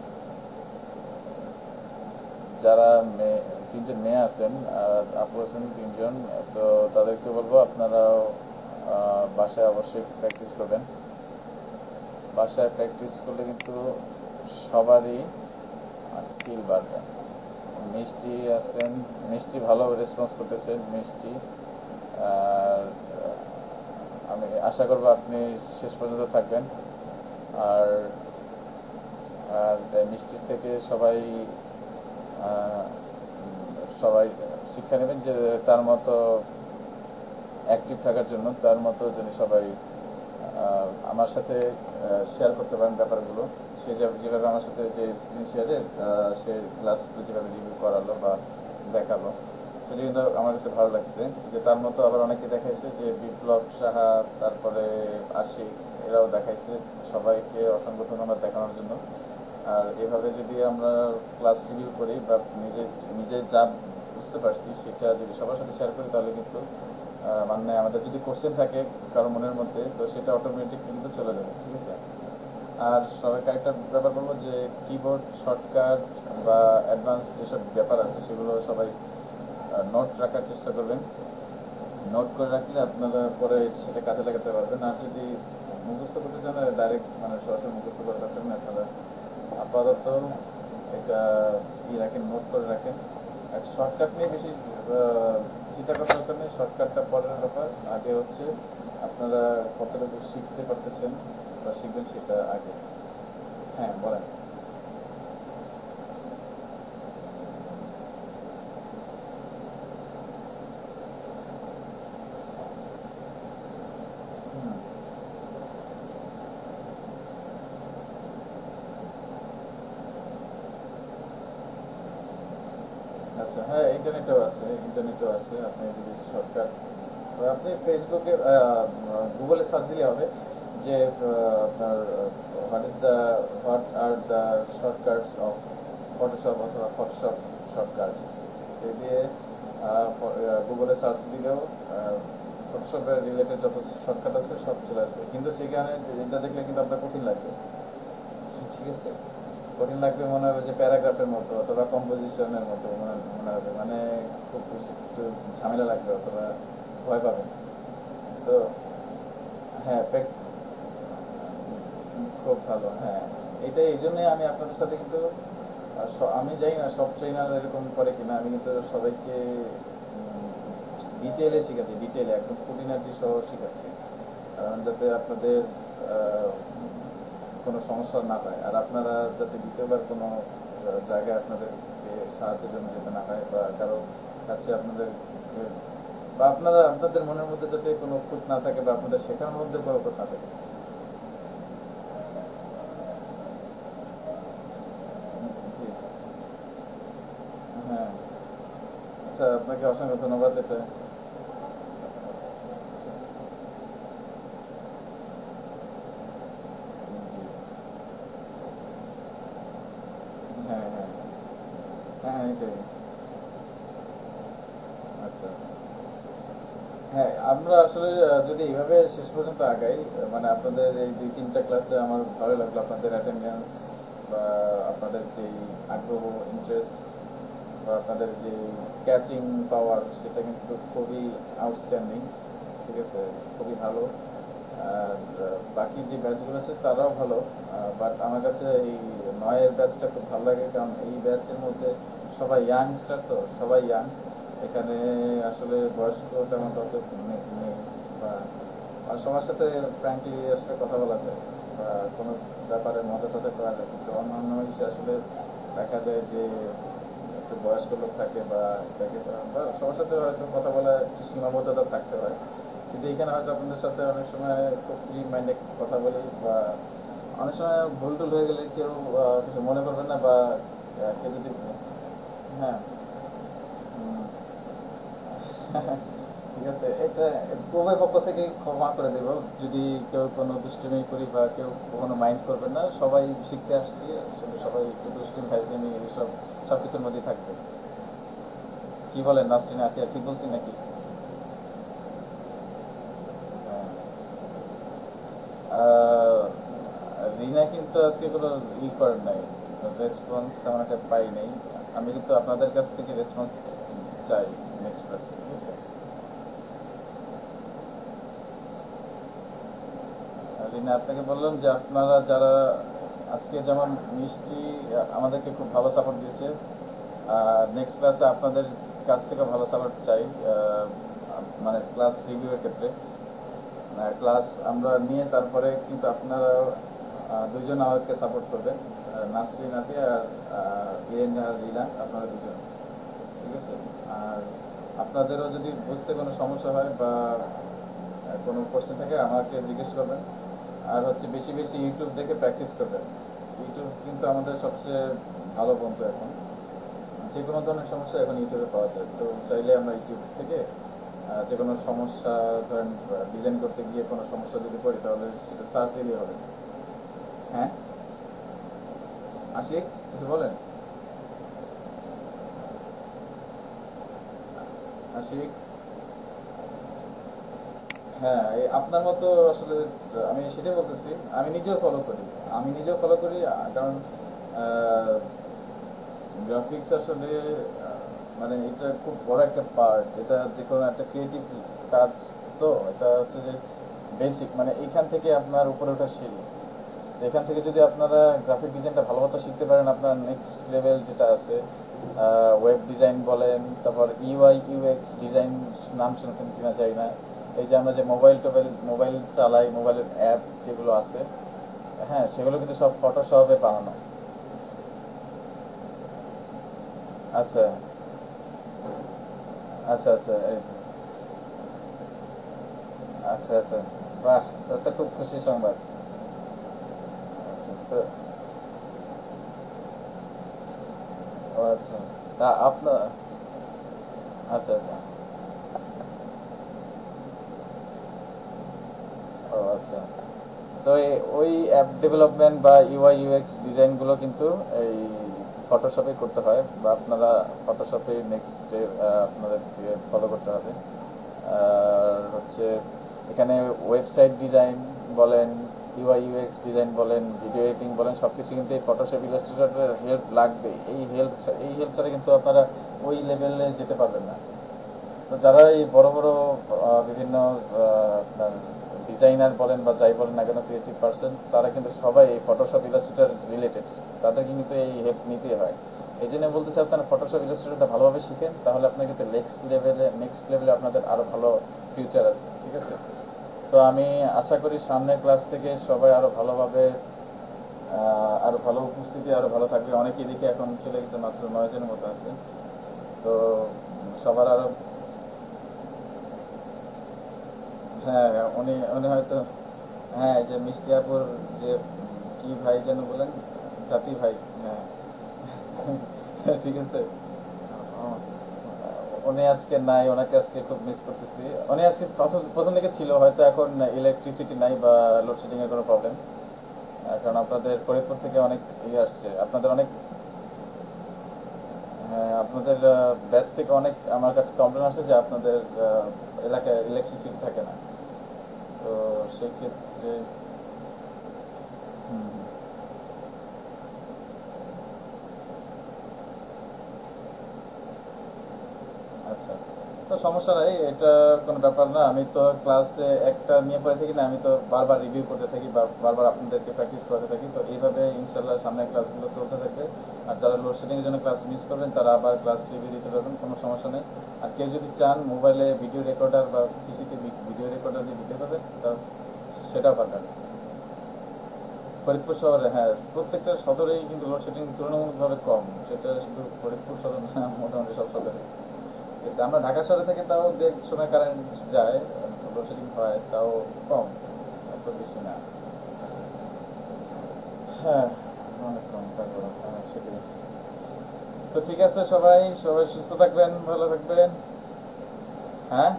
যারা মেয়ে, 3জন মেয়ে আছেন আর আপু আছেন 3জন, তো তাদেরকে বলবো আপনারাও বাসায় অবশ্যই প্র্যাকটিস করবেন। বাসায় প্র্যাকটিস করলে কিন্তু সবারই স্কিল বাড়বে। মিষ্টি আছেন, মিষ্টি ভালো রেসপন্স করতেছেন, মিষ্টি। আর আমি আশা করবো আপনি শেষ পর্যন্ত থাকবেন। আর আর মিষ্টির থেকে সবাই আহ, সবাই শিক্ষা নেবেন যে তার মতো অ্যাক্টিভ থাকার জন্য, তার মতো যদি সবাই আমার সাথে শেয়ার করতে পারেন ব্যাপারগুলো। সে যেভাবে আমার সাথে যে স্ক্রিন শেয়ারের সে ক্লাসগুলো যেভাবে রিভিউ করালো বা দেখালো, সেটা কিন্তু আমার কাছে ভালো লাগছে। যে তার মতো আবার অনেকে দেখাইছে, যে বিপ্লব সাহা, তারপরে আশিক, এরাও দেখাইছে। সবাইকে অসংখ্য ধন্যবাদ দেখানোর জন্য। আর এভাবে যদি আমরা ক্লাস রিভিউ করি বা নিজে নিজে যা বুঝতে পারছি সেটা যদি সবার সাথে শেয়ার করি, তাহলে কিন্তু মানে আমাদের যদি কোশ্চেন থাকে কারো মনের মধ্যে, তো সেটা অটোমেটিক কিন্তু চলে যাবে, ঠিক আছে? আর সবাইকে একটা ব্যাপার বলবো যে কিবোর্ড শর্টকাট বা অ্যাডভান্স যেসব ব্যাপার আছে সেগুলো সবাই নোট রাখার চেষ্টা করবেন। নোট করে রাখলে আপনারা পরে সেটা কাজে লাগাতে পারবেন। আর যদি মুখস্থ করতে চান, ডাইরেক্ট মানে সরাসরি মুখস্থ করে রাখবেন না, আপনারা আপাতত এটা রাখেন, নোট করে রাখেন। আর শর্টকাট নিয়ে বেশি চিন্তা করার দরকার নেই, শর্টকাটটা পরের ব্যাপার। আগে হচ্ছে আপনারা কতটুকু শিখতে পারতেছেন বা শিখবেন সেটা আগে। হ্যাঁ বলেন। আচ্ছা, হ্যাঁ, ইন্টারনেটও আছে। আপনি যদি শর্টকাট, আপনি ফেসবুকে গুগলে সার্চ দিলে হবে যে আপনার what are the shortcuts of Photoshop অথবা ফটোশপ শর্টকাটস, সে দিয়ে গুগলে সার্চ দিলেও ফটোশপের রিলেটেড যত শর্টকাট আছে সব চলে আসবে, কিন্তু সেখানে এটা দেখলে কিন্তু আপনার কঠিন লাগবে। ঠিক আছে, কঠিন লাগবে, মনে হবে যে প্যারাগ্রাফের মতো অথবা কম্পোজিশনের মতো মনে হবে, মানে খুব বেশি একটু ঝামেলা লাগবে অথবা ভয় পাবেন। তো হ্যাঁ, খুব ভালো, হ্যাঁ। এটা এই জন্যই আমি আপনাদের সাথে কিন্তু আমি জানি না সব ট্রেনার এরকম করে কিনা, আমি কিন্তু সবাইকে ডিটেলে শেখাচ্ছি, ডিটেলে একদম খুঁটিনাটি সহ শেখাচ্ছি, কারণ যাতে আপনাদের আহ, কোনো সমস্যা না হয়, আর আপনারা যাতে দ্বিতীয়বার কোনো জায়গায় আপনাদেরকে সাহায্যের জন্য যেতে না হয়, বা কারো কাছে আপনাদের বা আপনাদের মনের মধ্যে যাতে কোনো খুঁত না থাকে, বা আপনাদের শেখার মধ্যে কোনো খুঁত না থাকে। জি, হ্যাঁ। আচ্ছা, আপনাকে অসংখ্য ধন্যবাদ। এটা জি, হ্যাঁ, হ্যাঁ, হ্যাঁ, এটাই। আচ্ছা, হ্যাঁ, আমরা আসলে যদি এইভাবে শেষ পর্যন্ত আগাই, মানে আপনাদের এই 2-3টা ক্লাসে আমার ভালো লাগলো, আপনাদের অ্যাটেন্ডেন্স বা আপনাদের যেই আগ্রহ, ইন্টারেস্ট, বা আপনাদের যে ক্যাচিং পাওয়ার, সেটা কিন্তু খুবই আউটস্ট্যান্ডিং। ঠিক আছে, খুবই ভালো। আর বাকি যে ব্যাচগুলো আছে তারাও ভালো, বাট আমার কাছে এই 9-এর ব্যাচটা খুব ভালো লাগে, কারণ এই ব্যাচের মধ্যে সবাই ইয়াংস্টার, তো সবাই ইয়াং। এখানে আসলে বয়স্ক তেমন কাউকে নেই, বা আর সবার সাথে ফ্র্যাঙ্কলি আসলে কথা বলা যায়, বা কোনো ব্যাপারে মজা টজা করা যায়, কিন্তু অন্যান্য ইসে আসলে দেখা যায় যে একটু বয়স্ক লোক থাকে, বা বা সবার সাথে হয়তো কথা বলা একটু সীমাবদ্ধতা থাকতে হয়, কিন্তু এখানে হয়তো আপনাদের সাথে অনেক সময় খুব ফ্রি মাইন্ডে কথা বলি, বা অনেক সময় ভুল টুল হয়ে গেলে কেউ কিছু মনে করবেন না, বা কেউ যদি, হ্যাঁ, হুম, ঠিক আছে, এটা উভয় পক্ষ থেকে ক্ষমা করে দেব যদি কেউ কোনো দুষ্টুমি করি, বা কেউ কোনো মাইন্ড করবেন না, সবাই শিখতে আসছি আসলে, সবাই একটু দুষ্টুমি ফাইজলামি এইসব সব কিছুর মধ্যেই থাকবে। কি বলেন নাসরিন আতিয়া, ঠিক বলছি নাকি? হ্যাঁ। আহ, রিনা কিন্তু আজকে কোনো করেন নাই, রেসপন্স তেমন একটা পাই নাই। আমি কিন্তু আপনাদের কাছ থেকে রেসপন্স চাই নেক্সট ক্লাসে, ঠিক আছে? রিনা, আপনাকে বললাম যে আপনারা যারা আজকে যেমন মিষ্টি আমাদেরকে খুব ভালো সাপোর্ট দিয়েছে, নেক্সট ক্লাসে আপনাদের কাছ থেকে ভালো সাপোর্ট চাই, মানে ক্লাস রিভিউয়ের ক্ষেত্রে। ক্লাস আমরা নিয়ে তারপরে কিন্তু আপনারা দুজন আমাদেরকে সাপোর্ট করবেন, নাসরিন আতি আর ইরেন আর রিনা, আপনারা দুজন, ঠিক আছে? আর আপনাদেরও যদি বুঝতে কোনো সমস্যা হয়, বা কোনো কোশ্চেন থাকে, আমাকে জিজ্ঞেস করবেন। আর হচ্ছে বেশি বেশি ইউটিউব দেখে প্র্যাকটিস করবেন। ইউটিউব কিন্তু আমাদের সবচেয়ে ভালো বন্ধু এখন, যে কোনো ধরনের সমস্যা এখন ইউটিউবে পাওয়া যায়, তো চাইলে আমরা ইউটিউব থেকে যে কোনো সমস্যা, ধরেন ডিজাইন করতে গিয়ে কোনো সমস্যা যদি পড়ি, তাহলে সেটা সার্চ দিলেই হবে। হ্যাঁ, আশিক, কিছু বলেন। আশিক, হ্যাঁ, এই আপনার মতো আসলে আমি সেটাই বলতেছি, আমি নিজেও ফলো করি, কারণ গ্রাফিক্স আসলে মানে এটা খুব বড় একটা পার্ট, এটা যে কোনো একটা ক্রিয়েটিভ কাজ, তো এটা হচ্ছে যে বেসিক, মানে এইখান থেকে আপনার উপরে ওঠা সিঁড়ি। তো এখান থেকে যদি আপনারা গ্রাফিক ডিজাইনটা ভালো মতো শিখতে পারেন, আপনার নেক্সট লেভেল যেটা আছে, ওয়েব ডিজাইন বলেন, তারপর ইউআই ইউএক্স ডিজাইন, নাম শুনেছেন কিনা জানি না, এই যে আমরা যে মোবাইল চালাই, মোবাইলের অ্যাপ যেগুলো আছে, হ্যাঁ, সেগুলো কিন্তু সব ফটোশপে বানানো। আচ্ছা, আচ্ছা, আচ্ছা, আচ্ছা, আচ্ছা, বাহ, তো খুব খুশি সংবাদ। আচ্ছা, তো ও আচ্ছা, তা আপনার, আচ্ছা আচ্ছা। ও আচ্ছা। তো ওই অ্যাপ ডেভেলপমেন্ট বা ইউআই ইউএক্স ডিজাইনগুলো কিন্তু এই ফটোশপে করতে হয়, বা আপনারা ফটোশপে নেক্সট আপনাদেরকে ফলো করতে হবে। আর হচ্ছে এখানে ওয়েবসাইট ডিজাইন বলেন, ইউআই ইউএক্স ডিজাইন বলেন, ভিডিও এডিটিং বলেন, সব কিছু কিন্তু এই ফটোশপ ইলাস্ট্রেটরের হেল্প লাগবে। এই হেল্প ছাড়া কিন্তু আপনারা ওই লেভেলে যেতে পারবেন না। তো যারা এই বড় বড় বিভিন্ন আপনার ডিজাইনার বলেন বা যাই বলেন না কেন, ক্রিয়েটিভ পার্সন, তারা কিন্তু সবাই এই ফটোশপ ইলাস্ট্রেটর রিলেটেড, তাদেরকে কিন্তু এই হেল্প নিতেই হয়। এই জন্য বলতে চাই, আপনারা ফটোশপ ইলাস্ট্রেটরটা ভালোভাবে শিখেন, তাহলে আপনার কিন্তু নেক্সট লেভেলে আপনাদের আরও ভালো ফিউচার আছে, ঠিক আছে? তো আমি আশা করি সামনের ক্লাস থেকে সবাই আরও ভালোভাবে, আরও ভালো উপস্থিতি, আরও ভালো থাকবে। অনেকেই দেখি এখন চলে গেছে, মাত্র 9 জনের মতো আছে। তো সবার আরও, হ্যাঁ উনি উনি হয়তো, হ্যাঁ যে মিষ্টি আপুর যে কি ভাই যেন বলেন, জাতি ভাই, হ্যাঁ। ঠিক আছে। ও, উনি আজকে নাই, ওনাকে আজকে খুব মিস করতেছি। উনি আজকে প্রথম প্রথম দিকে ছিল, হয়তো এখন ইলেকট্রিসিটি নাই বা লোডশেডিং এর কোনো প্রবলেম। কারণ আপনাদের ফরিদপুর থেকে অনেক ইয়ে আসছে, আপনাদের অনেক, হ্যাঁ আপনাদের ব্যাচ থেকে অনেক আমার কাছে কমপ্লেন আসছে যে আপনাদের এলাকায় ইলেকট্রিসিটি থাকে না। তো সেই ক্ষেত্রে, হুম, আচ্ছা। তো সমস্যা নাই, এটা কোনো ব্যাপার না। আমি তো ক্লাসে একটা নিয়ে পড়ে থাকি না, আমি তো বারবার রিভিউ করতে থাকি বা বারবার আপনাদেরকে প্র্যাকটিস করতে থাকি। তো এইভাবে ইনশাল্লাহ সামনের ক্লাসগুলো চলতে থাকবে। আর যারা লোডশেডিংয়ের জন্য ক্লাস মিস করবেন, তারা আবার ক্লাস রিভিউ দিতে পারবেন, কোনো সমস্যা নেই। আর কেউ যদি চান মোবাইলে ভিডিও রেকর্ডার বা পিসিতে ভিডিও রেকর্ডার দিয়ে দিতে পারবেন, তা সেটাও পারবেন। ফরিদপুর শহরে, হ্যাঁ প্রত্যেকটা সদরেই কিন্তু লোডশেডিং তুলনামূলকভাবে কম, সেটা শুধু ফরিদপুর সদর না, মোটামুটি সব সদরে। ঠিক আছে, আমরা ঢাকা শহরে থেকে তাও যে সময় কারেন্ট যায়, লোডশেডিং হয়, তাও কম, এত বেশি না। হ্যাঁ, অনেক কম, তারপর হ্যাঁ সেটাই। তো ঠিক আছে, সবাই সবাই সুস্থ থাকবেন, ভালো থাকবেন। হ্যাঁ,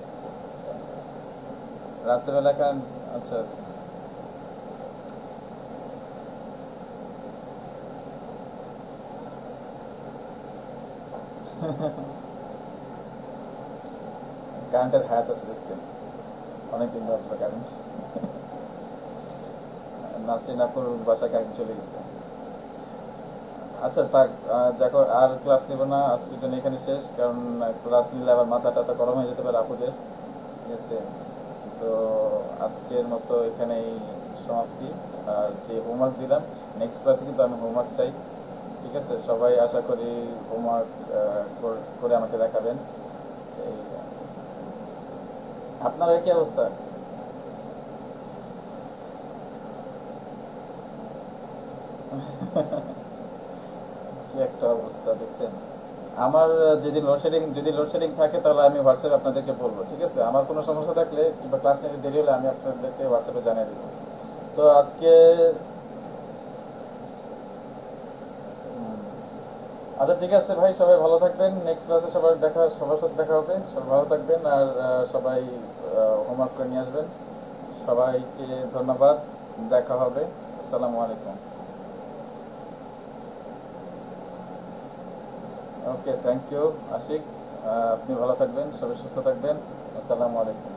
রাত্রেবেলা কারেন্ট, আচ্ছা আচ্ছা। কারেন্টের হায়াত আছে দেখছেন, অনেকদিন বাঁচবে কারেন্ট। নাসরিন আপুর বাসায় কারেন্ট চলে গেছে। আচ্ছা থাক, দেখো আর ক্লাস নেব না আজকের জন্য, এখানে শেষ। কারণ ক্লাস নিলে আবার মাথা টাথা গরম হয়ে যেতে পারে আপুদের, ঠিক আছে? তো আজকের মতো এখানেই সমাপ্তি। আর যে হোমওয়ার্ক দিলাম, নেক্সট ক্লাসে কিন্তু আমি হোমওয়ার্ক চাই, ঠিক আছে? সবাই আশা করি হোমওয়ার্ক করে আমাকে দেখাবেন। এই, আপনার একই অবস্থা? কি একটা অবস্থা দেখছেন। আমার যদি লোডশেডিং থাকে, তাহলে আমি হোয়াটসঅ্যাপে আপনাদেরকে বলবো, ঠিক আছে? আমার কোনো সমস্যা থাকলে কিংবা ক্লাস নিতে দেরি হলে আমি আপনাদেরকে হোয়াটসঅ্যাপে জানিয়ে দেবো। তো আজকে, হুম, আচ্ছা ঠিক আছে ভাই, সবাই ভালো থাকবেন। নেক্সট ক্লাসে সবার সাথে দেখা হবে। সবাই ভালো থাকবেন, আর সবাই হোমওয়ার্ক করে নিয়ে আসবেন। সবাইকে ধন্যবাদ, দেখা হবে। আসসালামু আলাইকুম। Okay, thank you Ashik. আপনি ভালো থাকবেন, সবাই সুস্থ থাকবেন। আসসালামু আলাইকুম।